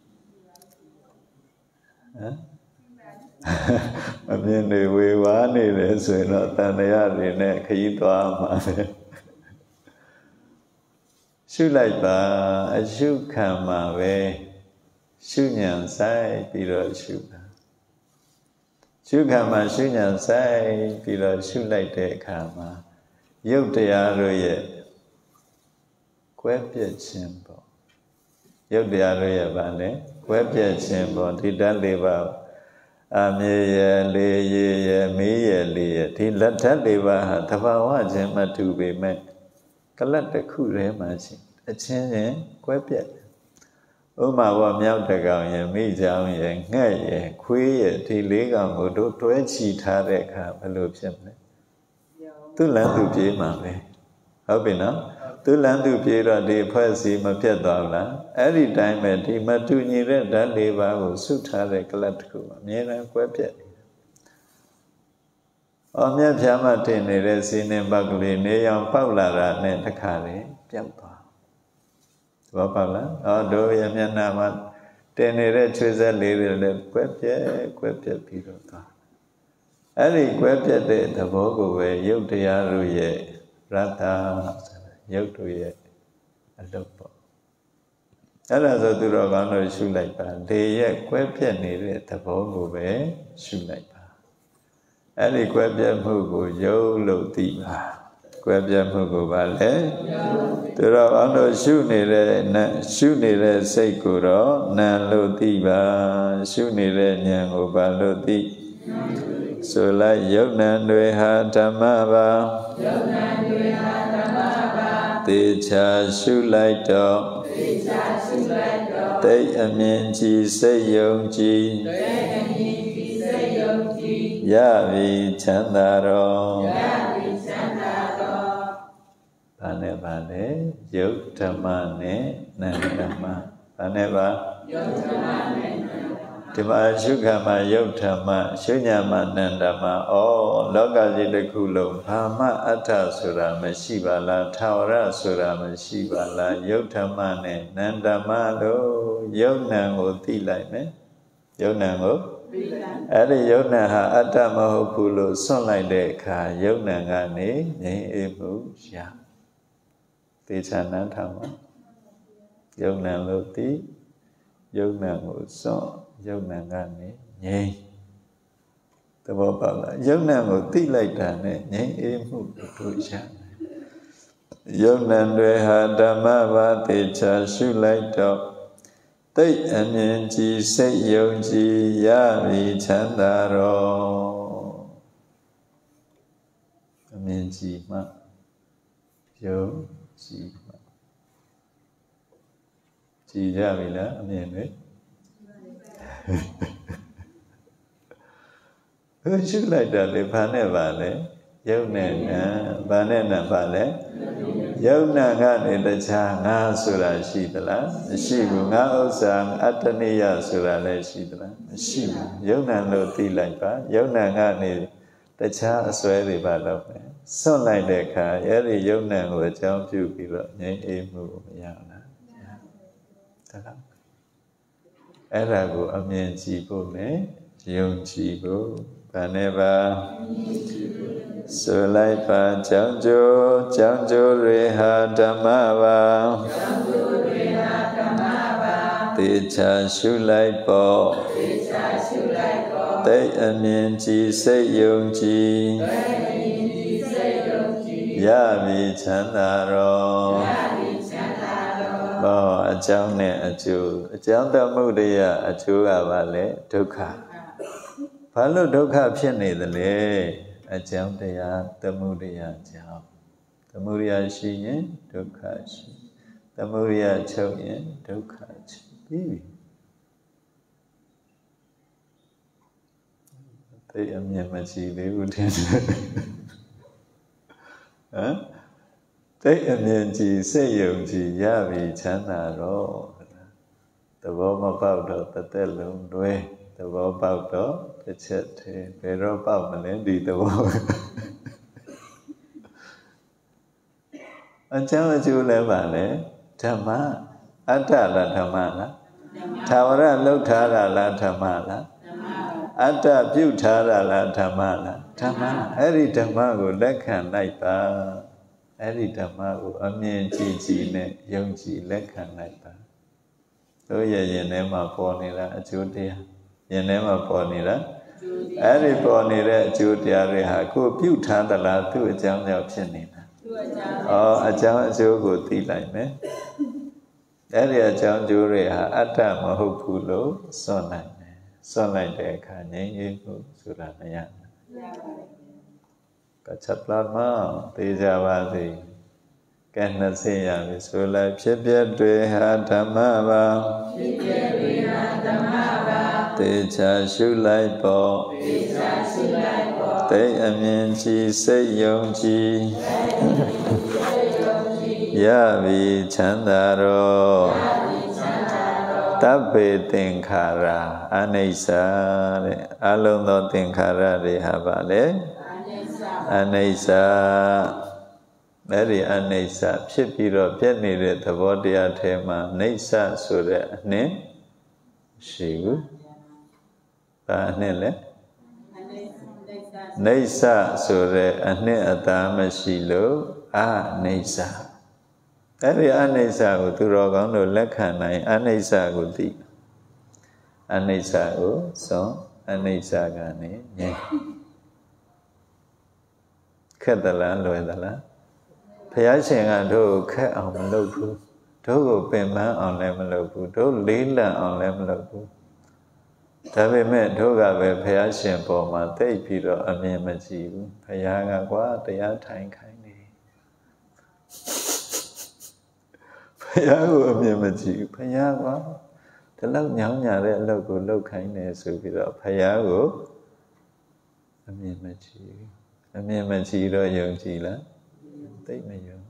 ဟမ်အမြင်တွေဝေဝါးနေတယ်ဆိုရင်တော့တန်တရားတွေနဲ့ခရီးသွားမှာပဲရှုလိုက်ပါအရှုခံမှာပဲရှုဉဏ်ဆိုင်ပြီးတော့ရှုတာရှုခံမှာရှုဉဏ်ဆိုင်ပြီးတော့ရှုလိုက်တဲ့အခါမှာရုပ်တရားတို့ရဲ့ကွဲပြက်ခြင်းပေါ့ရုပ်တရားတို့ရဲ့ဗာလဲကွဲပြက်ခြင်းပေါ့ဒီဓာတ်လေးပါအမြေရလေရရမေးရလေရဒီလက်ဓာတ်လေးပါဟာတဘာဝချင်းမတူပေမဲ့ကလတ်တစ်ခုတည်းမှရှိအချင်းချင်းကွဲပြက်ဥမာဘောမြောက်တကောင်ရမိချောင်းရငှက်ရခွေးရဒီလေးကောင်ကိုတို့တွဲချီထားတဲ့အခါဘယ်လိုဖြစ်မလဲသူ့လမ်းသူပြေးမှာပဲဟုတ်ပြီနော်သူ့လမ်းသူပြေးတော့ဒီဖွဲ့စီမပြတ်သွားဘူးလားအဲ့ဒီတိုင်းပဲဒီမတူညီတဲ့ဓာတ်လေးပါးကိုစုထားတဲ့ကလတ်တစ်ခုအမြဲတမ်းကွဲပြက်နေတယ်။အော်မြတ်ဖြာမတင်နေတဲ့စီနေပတ်ကလေးနေရောင်ပေါက်လာတာနဲ့တခါလေပြောက်သွား။သဘောပေါက်လား။အော်တို့ရဲ့မျက်နှာမှာတင်နေတဲ့ချွေးဆက်လေးတွေလည်းကွဲပြက်ကွဲပြက်ပြီးတော့သွား။အဲ့ဒီကွဲပြက်တဲ့သဘောကိုပဲယုတ်တရားတို့ရဲ့ရတ္တရုပ်တို့ရဲ့အလုပ်ပေါ့အဲ့ဒါဆိုသူတော်ကောင်းတို့ရှုလိုက်ပါလေရဲ့ကွဲပြက်နေတဲ့သဘောကိုပဲရှုလိုက်ပါအဲ့ဒီကွဲပြက်မှုကိုယုတ်လို့သိပါကွဲပြက်မှုကိုပါလေသူတော်ကောင်းတို့ရှုနေတဲ့ရှုနေတဲ့စိတ်ကိုတော့နာလို့သိပါရှုနေတဲ့ဉာဏ်ကိုပါလို့သိဆိုလိုက်ယုတ်နံတွေဟာဓမ္မပါယုတ်နံတွေဟာဓမ္မပါသေချာရှုလိုက်တော့သေချာရှုလိုက်တော့သိအမြင်ကြည်စိတ်ယုံကြည်သိအမြင်ကြည်စိတ်ယုံကြည်ရပြီချမ်းသာတော့ရပြီချမ်းသာတော့ဘာနဲ့ဘာလဲယုတ်ဓမ္မနဲ့နံဓမ္မဘာနဲ့ပါယုတ်ဓမ္မနဲ့ဒီမှာရှုခံမှာယုတ်ဓမ္မရှုညာမှာနန္ဓမ္မဩလောကကြီးတစ်ခုလုံးဘာမှအတ္တဆိုတာမရှိပါလားထာဝရဆိုတာမရှိပါလားယုတ်ဓမ္မနဲ့နန္ဓမ္မလို့ယုတ်နံကိုသိလိုက်မယ်ယုတ်နံကိုသိလိုက်အဲ့ဒီယုတ်နံဟာအတ္တမဟုတ်ဘူးလို့စွန့်လိုက်တဲ့အခါယုတ်နံကနေငြိမ်းအေးမှုရသေချာနန်းထားမှာယုတ်နံလို့သိယုတ်နံကိုစွန့်ယုတ်နံကနေငြိမ်းသဘောပေါက်လားယုတ်နံကိုသိလိုက်တာနဲ့ငြိမ်းအေးမှုတို့ရတယ်ယုတ်နံတွေဟာဓမ္မပါသေချာရှုလိုက်တော့သိအမြင်ကြည်စိတ်ယုံကြည်ရပြီချမ်းသာတော့အမြင်ကြည်မှယုံကြည်မှ chỉ ra vì là miền đấy cứ trước lại đời để phán này bà đấy dấu này nè bà này nè bà đấy dấu nè ngã này ta cha ngã sura si ta la si bu ngã âu sang ataniya sura này si ta la si dấu nè lô ti lại bà dấu nè ngã này ta cha xoay đi bà đâu này xong lại để khả ấy thì dấu nè của cháu chịu bị rồi nhảy im mù nhau nè thật lắm ấy là của âm nhạc chỉ bộ này dùng chỉ bộ bà nè bà sơ lại bà cháu chô cháu chô rê hà đà ma bà tê cha sưu lại bộ tê âm nhạc chỉ xây dùng chỉ ya vi chanda ro bo a chang ne a chu a chang ta mu de ya a chu ga ba le dukkha ba lo dukkha phit ne de le a chang ta ya tamu de ya chang tamu ya shi yin dukkha shi tamu ya chau yin dukkha chi bi bi tay âm nhạc mà chỉ để ưu tiên hả thấy âm nhạc chỉ xây dựng chỉ gia vị chán là đó tờ bó mà bao đó ta tê lông đuê tờ bó bao đó ta chết thế về đó bao mà lên đi tờ bó anh cháu là chú lẽ bà lẽ Dhamma Atta là Dhamma là Thawara lâu thá là là Dhamma là Attaပြုထားတာလားဓမ္မလားဓမ္မအဲ့ဒီဓမ္မကိုလက်ခံလိုက်ပါအဲ့ဒီဓမ္မကိုအမြင်ကြည့်ကြည့်နဲ့ယုံကြည်လက်ခံလိုက်ပါတို့ရဲ့ရင်ထဲမှာပေါ်နေတာအကျိုးတရားရင်ထဲမှာပေါ်နေတာအဲ့ဒီပေါ်နေတဲ့အကျိုးတရားတွေဟာကိုပြုထားသလားသူ့အကြောင်းကြောင့်ဖြစ်နေတာဩအကြောင်းအကျိုးကိုသိလိုက်မယ်အဲ့ဒီအကြောင်းအကျိုးတွေဟာအတ္တမဟုတ်ဘူးလို့စွန့်နိုင်စွန့်လိုက်တဲ့အခါငြိမ်းအေးမှုဆိုတာမရဘူးကချက်ပလာမသိကြပါစေကဲနှစ်ဆင့်ရပြီဆိုလိုက်ဖြစ်ပြတွေဟာဓမ္မပါဖြစ်ပြတွေဟာဓမ္မပါသေချာရှုလိုက်ပေါ့သေချာရှုလိုက်ပေါ့သိအမြင်ကြည်စိတ်ယုံကြည်ရပြီချမ်းသာတော့တပ္ပေသင်္ခါရအနိစ္စတဲ့အလုံးသောသင်္ခါရတွေဟာပါလေအနိစ္စအဲ့ဒီအနိစ္စဖြစ်ပြီးတော့ပြည့်နေတဲ့သဘောတရားထဲမှာနိစ္စဆိုတဲ့အနှစ်ရှိဘူး။ဘာအနှစ်လဲ။နိစ္စဆိုတဲ့အနှစ်အသားမရှိလို့အနိစ္စအဲ့ဒီအနိစ္စကိုသူတော်ကောင်းတို့လက်ခံနိုင်အနိစ္စကိုသိအနိစ္စကိုစွန့်အနိစ္စကနေငြိမ်းခက်သလားလွယ်သလားဘုရားရှင်ကတို့ခက်အောင်မလုပ်ဘူးတို့ကိုပင်ပန်းအောင်လည်းမလုပ်ဘူးတို့လေးလံအောင်လည်းမလုပ်ဘူးဒါပေမဲ့တို့ကပဲဘုရားရှင်ပေါ်မှာသိပြီးတော့အမြင်မကြည့်ဘူးဘုရားကကွာတရားထိုင်ခိုင်းနေဘုရားကိုအမြင်မကြည့်ဘုရားကွာဒီလောက်ညောင်းညာတဲ့အလုပ်ကိုလုပ်ခိုင်းနေဆိုပြီးတော့ဘုရားကိုအမြင်မကြည့်အမြင်မကြည့်တော့ယုံကြည်လားသိမယုံ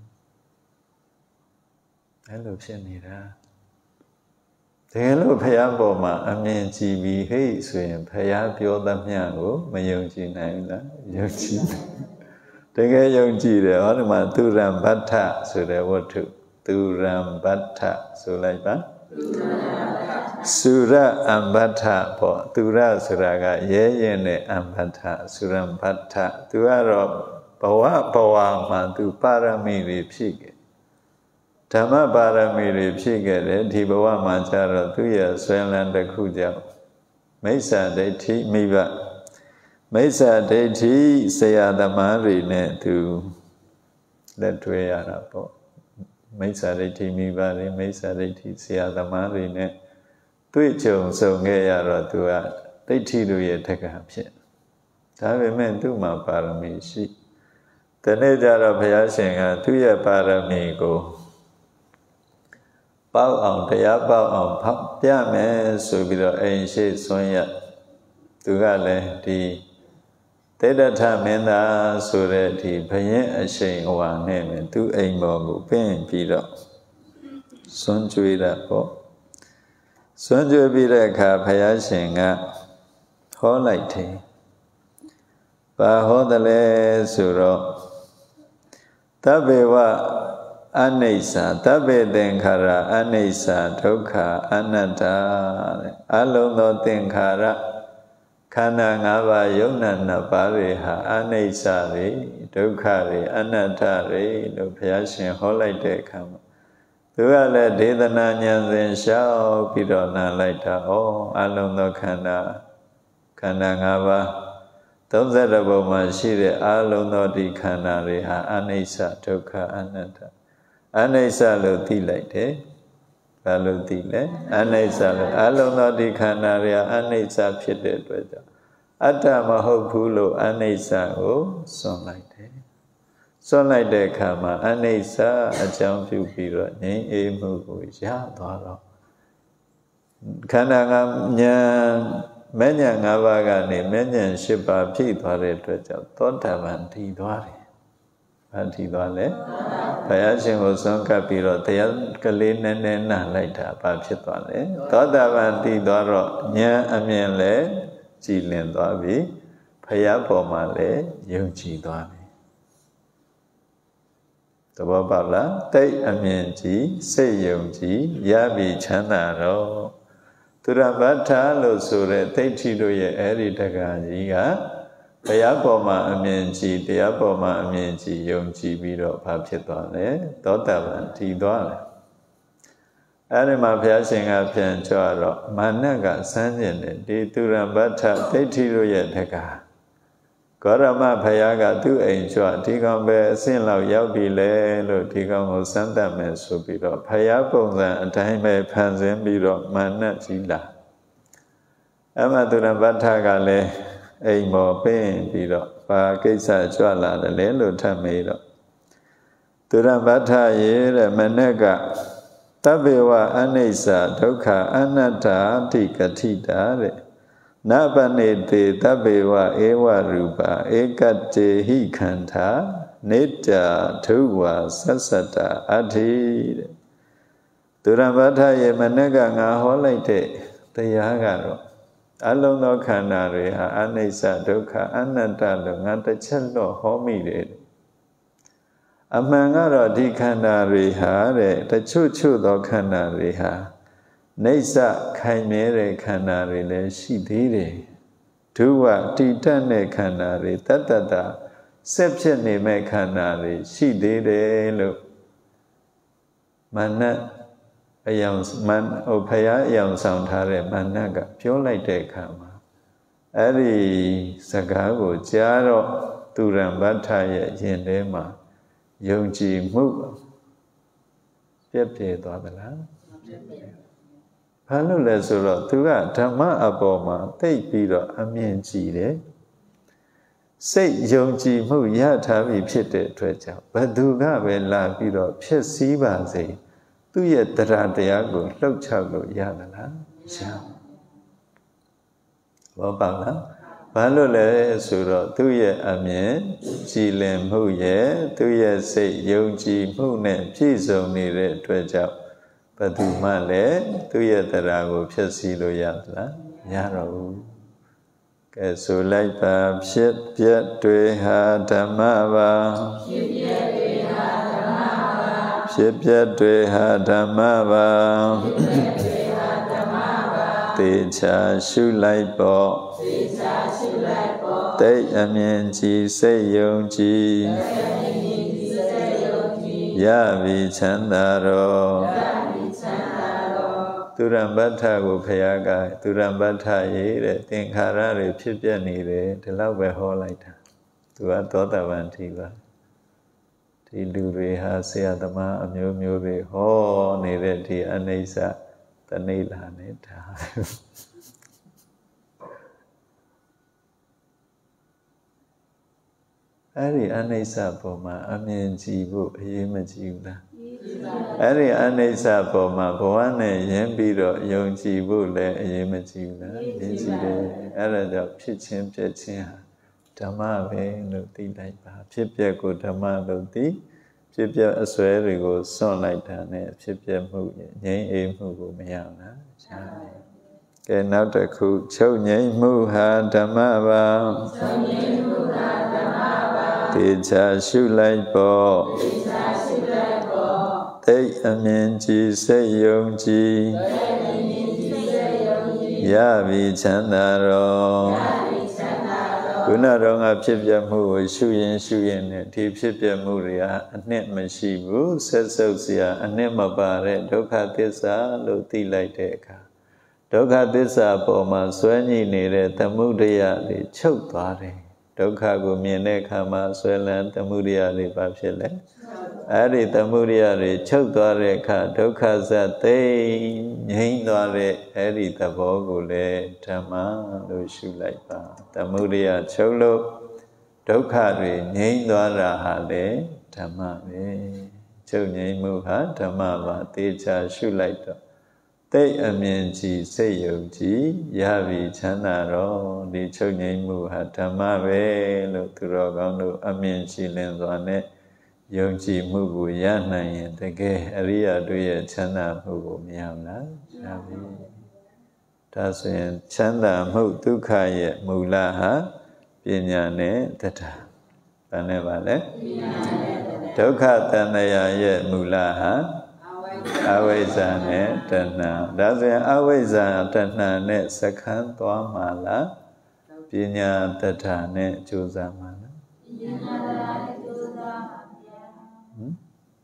အဲ့လိုဖြစ်နေတာတကယ်လို့ဘုရားပေါ်မှာအမြင်ကြည့်ပြီးဟိတ်ဆိုရင်ဘုရားပြောသမျှကိုမယုံကြည်နိုင်ဘူးလားယုံကြည်တကယ်ယုံကြည်တယ်ဟောဒီမှာသူရံဗတ္ထဆိုတဲ့ဝတ္ထုသူရံဗတ္ထဆိုလိုက်ပါသုရအံဗတ္ထပေါ့သူရဆိုတာကရဲရင်နဲ့အံဗတ္ထသုရံဗတ္ထသူကတော့ဘဝဘဝမှာသူပါရမီတွေဖြည့်ခဲ့ဓမ္မပါရမီတွေဖြည့်ခဲ့တယ်ဒီဘဝမှာကျတော့သူရဲ့ဆွဲလန်းတစ်ခုကြောင့်မိစ္ဆာဒိဋ္ဌိမိဘမိစ္ဆာဒိဋ္ဌိဆရာသမားတွေနဲ့သူလက်တွဲရတာပေါ့မိစ္ဆာဒိဋ္ဌိမိဘတွေမိစ္ဆာဒိဋ္ဌိဆရာသမားတွေနဲ့တွေ့ကြုံဆုံခဲ့ရတော့သူကဒိဋ္ဌိတို့ရဲ့တက္ကະဖြစ်ဒါပေမဲ့သူ့မှာပါရမီရှိတနေ့ကျတော့ဘုရားရှင်ကသူ့ရဲ့ပါရမီကိုပပေါက်အောင်တရားပေါက်အောင်ဖောက်ပြမယ်ဆိုပြီးတော့အိမ်ရှိဆွမ်းရသူကလည်းဒီတေတ္တထမင်းသားဆိုတဲ့ဒီဘယင်းအရှိန်အဝါနဲ့ပဲသူအိမ်ပေါ်ကိုပင့်ပြီးတော့ဆွမ်းကြွေးတာပေါ့ဆွမ်းကြွေးပြီးတဲ့အခါဘုရားရှင်ကဟောလိုက်တယ်ဘာဟောတယ်လဲဆိုတော့တဗ္ဗေဝအနိစ္စတဗ္ဗေသင်္ခါရအနိစ္စဒုက္ခအနတ္တတဲ့အလုံးသောသင်္ခါရခန္ဓာ၅ပါးယုံနာနှစ်ပါးတွေဟာအနိစ္စတွေဒုက္ခတွေအနတ္တတွေလို့ဘုရားရှင်ဟောလိုက်တဲ့အခါမှာသူကလည်းဒေသနာဉာဏ်စဉ်လျှောက်ပြီးတော့နားလိုက်တာဩအလုံးသောခန္ဓာခန္ဓာ၅ပါးသုံးဆယ်ဘုံမှာရှိတဲ့အလုံးသောဒီခန္ဓာတွေဟာအနိစ္စဒုက္ခအနတ္တအနိစ္စလို့သိလိုက်တယ်ဘာလို့သိလဲအနိစ္စလို့အလုံးသောဒီခန္ဓာတွေဟာအနိစ္စဖြစ်တဲ့အတွက်ကြောင့်အတ္တမဟုတ်ဘူးလို့အနိစ္စကိုစွန့်လိုက်တယ်စွန့်လိုက်တဲ့အခါမှာအနိစ္စအကြောင်းပြုပြီးတော့ငြိမ်းအေးမှုကိုရသွားတော့ခန္ဓာကဉာဏ်မဲ့ဉာဏ်၅ပါးကနေမဲ့ဉာဏ်၈ပါးဖြည့်သွားတဲ့အတွက်ကြောင့်သောတာပန်တည်သွားတယ်။ဘာတည်သွားလဲ။ဘုရားရှင်ကိုစွန့်ကပ်ပြီးတော့တရားကလေးနည်းနည်းနာလိုက်တာဘာဖြစ်သွားလဲ။သောတာပန်တည်သွားတော့ဉာဏ်အမြင်လည်းကြည်လင်သွားပြီ။ဘုရားပေါ်မှာလည်းယုံကြည်သွားပြီ။သဘောပေါက်လား။တိတ်အမြင်ကြည်စိတ်ယုံကြည်ရပြီချမ်းသာတော့သူရပဋ္ဌာလို့ဆိုတဲ့သိဋ္ဌိတို့ရဲ့အဲ့ဒီတက္ကရာကြီးကဘုရားပေါ်မှာအမြင်ကြည်တရားပေါ်မှာအမြင်ကြည်ယုံကြည်ပြီးတော့ဘာဖြစ်သွားလဲသောတာပန်တည်သွားတယ်အဲ့ဒီမှာဘုရားရှင်ကပြန်ကြွတော့မာနကစမ်းကျင်တယ်ဒီသူရပဋ္ဌာသိဋ္ဌိတို့ရဲ့တက္ကရာဂေါရမဘုရားကသူ့အိမ်ကြွဒီကောင်ပဲအဆင့်လောက်ရောက်ပြီလေလို့ဒီကောင်ကိုစမ်းသပ်မယ်ဆိုပြီးတော့ဘုရားပုံစံအတိုင်းပဲဖန်ဆင်းပြီးတော့မာနကြီးလာအမသူရပဋ္ဌာကလည်းအိမ်ပေါ်ပင်းပြီးတော့ဘာကိစ္စကြွလာတယ်လဲလို့ထပ်မေးတော့သူရပဋ္ဌာရဲ့တဲ့မနက်ကတဗ္ဗေဝအနိစ္စဒုက္ခအနတ္တတိကတိတာတဲ့နဗနေတေတဗ္ဗေဝဧဝရူပဧကတေဟိခန္ဓာနေတ္တဒုဝါသစ္စတအဋ္ဌိတဲ့သူရပဋ္ဌာရဲ့မနက်ကငါဟောလိုက်တဲ့တရားကတော့အလုံးသောခန္ဓာတွေဟာအနိစ္စဒုက္ခအနတ္တလို့ငါတစ်ချက်တော့ဟောမိတယ်အမှန်ကတော့ဒီခန္ဓာတွေဟာတဲ့တချို့ချို့သောခန္ဓာတွေဟာနေဆခိုင်မြဲတဲ့ခန္ဓာတွေလည်းရှိသေးတယ်ဒုဝတိတတ်တဲ့ခန္ဓာတွေတတ္တတဆက်ဖြစ်နေမဲ့ခန္ဓာတွေရှိသေးတယ်လို့မာနအယောင်မန်ဟိုဖရာအယောင်ဆောင်ထားတဲ့မာနကပြောလိုက်တဲ့အခါမှာအဲ့ဒီစကားကိုကြားတော့သူရံဗတ္ထရဲ့ရင်ထဲမှာယုံကြည်မှုပြည့်ပြည့်သွားသလားဘာလို့လဲဆိုတော့သူကဓမ္မအပေါ်မှာသိပြီးတော့အမြင်ကြည့်တယ်စိတ်ယုံကြည်မှုရထားပြီဖြစ်တဲ့အတွက်ကြောင့်ဘသူကပဲလာပြီးတော့ဖြစ်စည်းပါစေသူ့ရဲ့တရားတရားကိုလှုပ်ချလို့ရသလားရဘောပါလားဘာလို့လဲဆိုတော့သူ့ရဲ့အမြင်ကြည်လင်မှုရဲ့သူ့ရဲ့စိတ်ယုံကြည်မှုနဲ့ပြည့်စုံနေတဲ့အတွက်ကြောင့်ဘယ်သူမှလည်းသူ့ရဲ့တရားကိုဖျက်ဆီးလို့ရသလားမရတော့ဘူးကဲဆိုလိုက်ပါဖြစ်ပြက်တွေဟာဓမ္မပါဖြစ်ပြက်တွေဟာဓမ္မပါဖြစ်ပြက်တွေဟာဓမ္မပါဖြစ်ပြက်တွေဟာဓမ္မပါသေချာရှုလိုက်ပေါ့သေချာရှုလိုက်ပေါ့တိတ်အမြင်ကြည်စိတ်ယုံကြည်တိတ်အမြင်ကြည်စိတ်ယုံကြည်ရပြီချမ်းသာတော့သူရံဗတ္ထကိုဘုရားကသူရံဗတ္ထရေးတဲ့သင်္ခါရတွေဖြစ်ပြနေတယ်ဒီလောက်ပဲဟောလိုက်တာသူကသောတာပန်ထီပါဒီလူတွေဟာဆရာသမားအမျိုးမျိုးတွေဟောနေတဲ့ဒီအနိစ္စတဏိလာနေတာအဲ့ဒီအနိစ္စပုံမှာအမြင်ကြည့်ဖို့အရေးမကြီးဘူးလားအဲ့ဒီအနိစ္စပေါ်မှာဘဝနဲ့ယဉ်ပြီးတော့ယုံကြည်ဖို့လည်းအရေးမကြီးဘူးလားယဉ်ကြည်တယ်အဲ့ဒါကြောင့်ဖြစ်ချင်းပြည့်ချင်းဟာဓမ္မပဲလို့သိလိုက်ပါဖြစ်ပျက်ကိုဓမ္မလို့သိဖြစ်ပျက်အစွဲတွေကိုစွန့်လိုက်တာနဲ့ဖြစ်ပျက်မှုငြိမ်းအေးမှုကိုမရလားရှားတယ်ကဲနောက်တစ်ခုချုပ်ငြိမ်းမှုဟာဓမ္မပါချုပ်ငြိမ်းမှုဟာဓမ္မပါတေချာရှုလိုက်ပေါ့တေချာရှုလိုက်ပေါ့သိအမြင်ကြည်စိတ်ယုံကြည်သိအမြင်ကြည်စိတ်ယုံကြည်ရပြီချမ်းသာတော်ရပြီချမ်းသာတော်ခုနတော့ကဖြစ်ပြမှုကိုရှုရင်ရှုရင်နဲ့ဒီဖြစ်ပြမှုတွေဟာအနှစ်မရှိဘူးဆက်ဆုပ်စရာအနှစ်မပါတဲ့ဒုက္ခသစ္စာလို့သိလိုက်တဲ့အခါဒုက္ခသစ္စာပေါ်မှာဆွဲညှိနေတဲ့သမုဒယတွေချုပ်သွားတယ်ဒုက္ခကိုမြင်တဲ့အခါမှာဆွဲလန်းသမုဒယတွေဘာဖြစ်လဲအဲ့ဒီသမုဒယတွေချုပ်သွားတဲ့အခါဒုက္ခဇတ်သိငြိမ်းသွားတဲ့အဲ့ဒီသဘောကိုလည်းဓမ္မလို့ရှုလိုက်ပါသမုဒယချုပ်လို့ဒုက္ခတွေငြိမ်းသွားတာဟာလေဓမ္မပဲချုပ်ငြိမ်းမှုဟာဓမ္မပါသေချာရှုလိုက်တော့သိအမြင်ကြည်စိတ်ယုံကြည်ရပြီချမ်းသာတော့ဒီချုပ်ငြိမ်းမှုဟာဓမ္မပဲလို့သူတော်ကောင်းတို့အမြင်ကြည်လင်စွာနဲ့ယုံကြည်မှုကိုရနိုင်ရင်တကယ်အရိယာတို့ရဲ့ချမ်းသာမှုကိုမရဘူးလားရပြီဒါဆိုရင်ချမ်းသာမှုဒုက္ခရဲ့မူလဟာပညာနဲ့တတ္ထာဘာနဲ့ပါလဲဒုက္ခတဏှာရဲ့မူလဟာအဝိဇ္ဇာနဲ့တဏှာဒါဆိုရင်အဝိဇ္ဇာတဏှာနဲ့စခန်းသွားမှာလားပညာတတ္ထာနဲ့ကြိုးစားမှာလားပညာတတ္ထာနဲ့ကြိုးစားပါဗျာဟမ်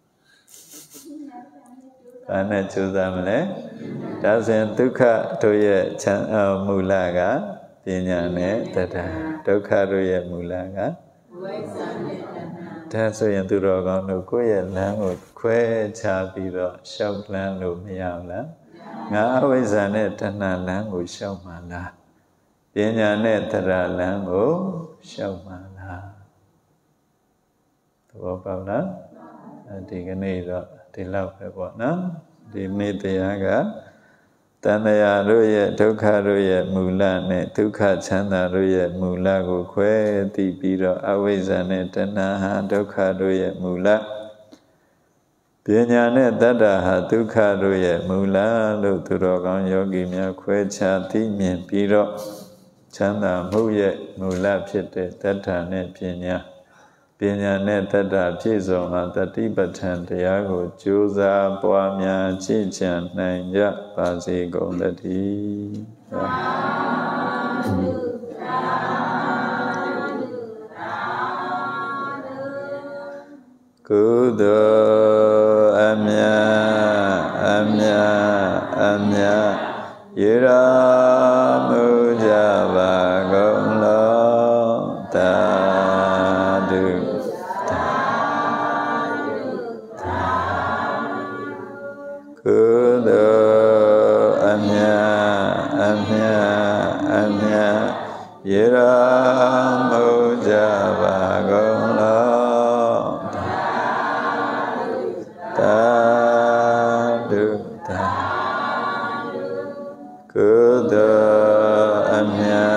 ဘာနဲ့ကြိုးစားမလဲဒါဆိုရင်ဒုက္ခတို့ရဲ့ချမ်းမူလကပညာနဲ့တတ္ထာဒုက္ခတို့ရဲ့မူလကဝိဇ္ဇာနဲ့တဏှာဒါဆိုရင်သူတော်ကောင်းတို့ကိုယ့်ရဲ့လမ်းကိုခွဲခြားပြီးတော့ရှောက်လမ်းလို့မရဘူးလားငါအဝိဇ္ဇာနဲ့တဏှာလမ်းကိုရှောက်မှလားပညာနဲ့တတ္ထာလမ်းကိုရှောက်မှလားသဘောပေါက်လားဒီကနေ့တော့ဒီလောက်ပဲပေါ့နော်ဒီနေ့တရားကတဏှာတို့ရဲ့ဒုက္ခတို့ရဲ့မူလနဲ့ဒုက္ခချမ်းသာတို့ရဲ့မူလကိုခွဲသိပြီးတော့အဝိဇ္ဇာနဲ့တဏှာဟာဒုက္ခတို့ရဲ့မူလပညာနဲ့တတ္တဟာဒုက္ခတို့ရဲ့မူလလို့သူတော်ကောင်းယောဂီများခွဲခြားသိမြင်ပြီးတော့ချမ်းသာမှုရဲ့မူလဖြစ်တဲ့တတ္တနဲ့ပညာပညာနဲ့တတ္တပြည့်စုံမှာတတိပဋ္ဌာန်တရားကိုကြိုးစားပွားများကျင့်ကြံနိုင်ကြပါစေကုန်သတည်းသာဓုသာဓုသာဓုကုသိုလ်အမြတ်အမြတ်အမြတ်ရရာမှုကြပါကုန်လောသာဓုကုသိုလ်အမြတ်အမြတ်အမြတ်ရရာမှုကြပါကုန်လောသာဓုသာကုသိုလ်အမြတ်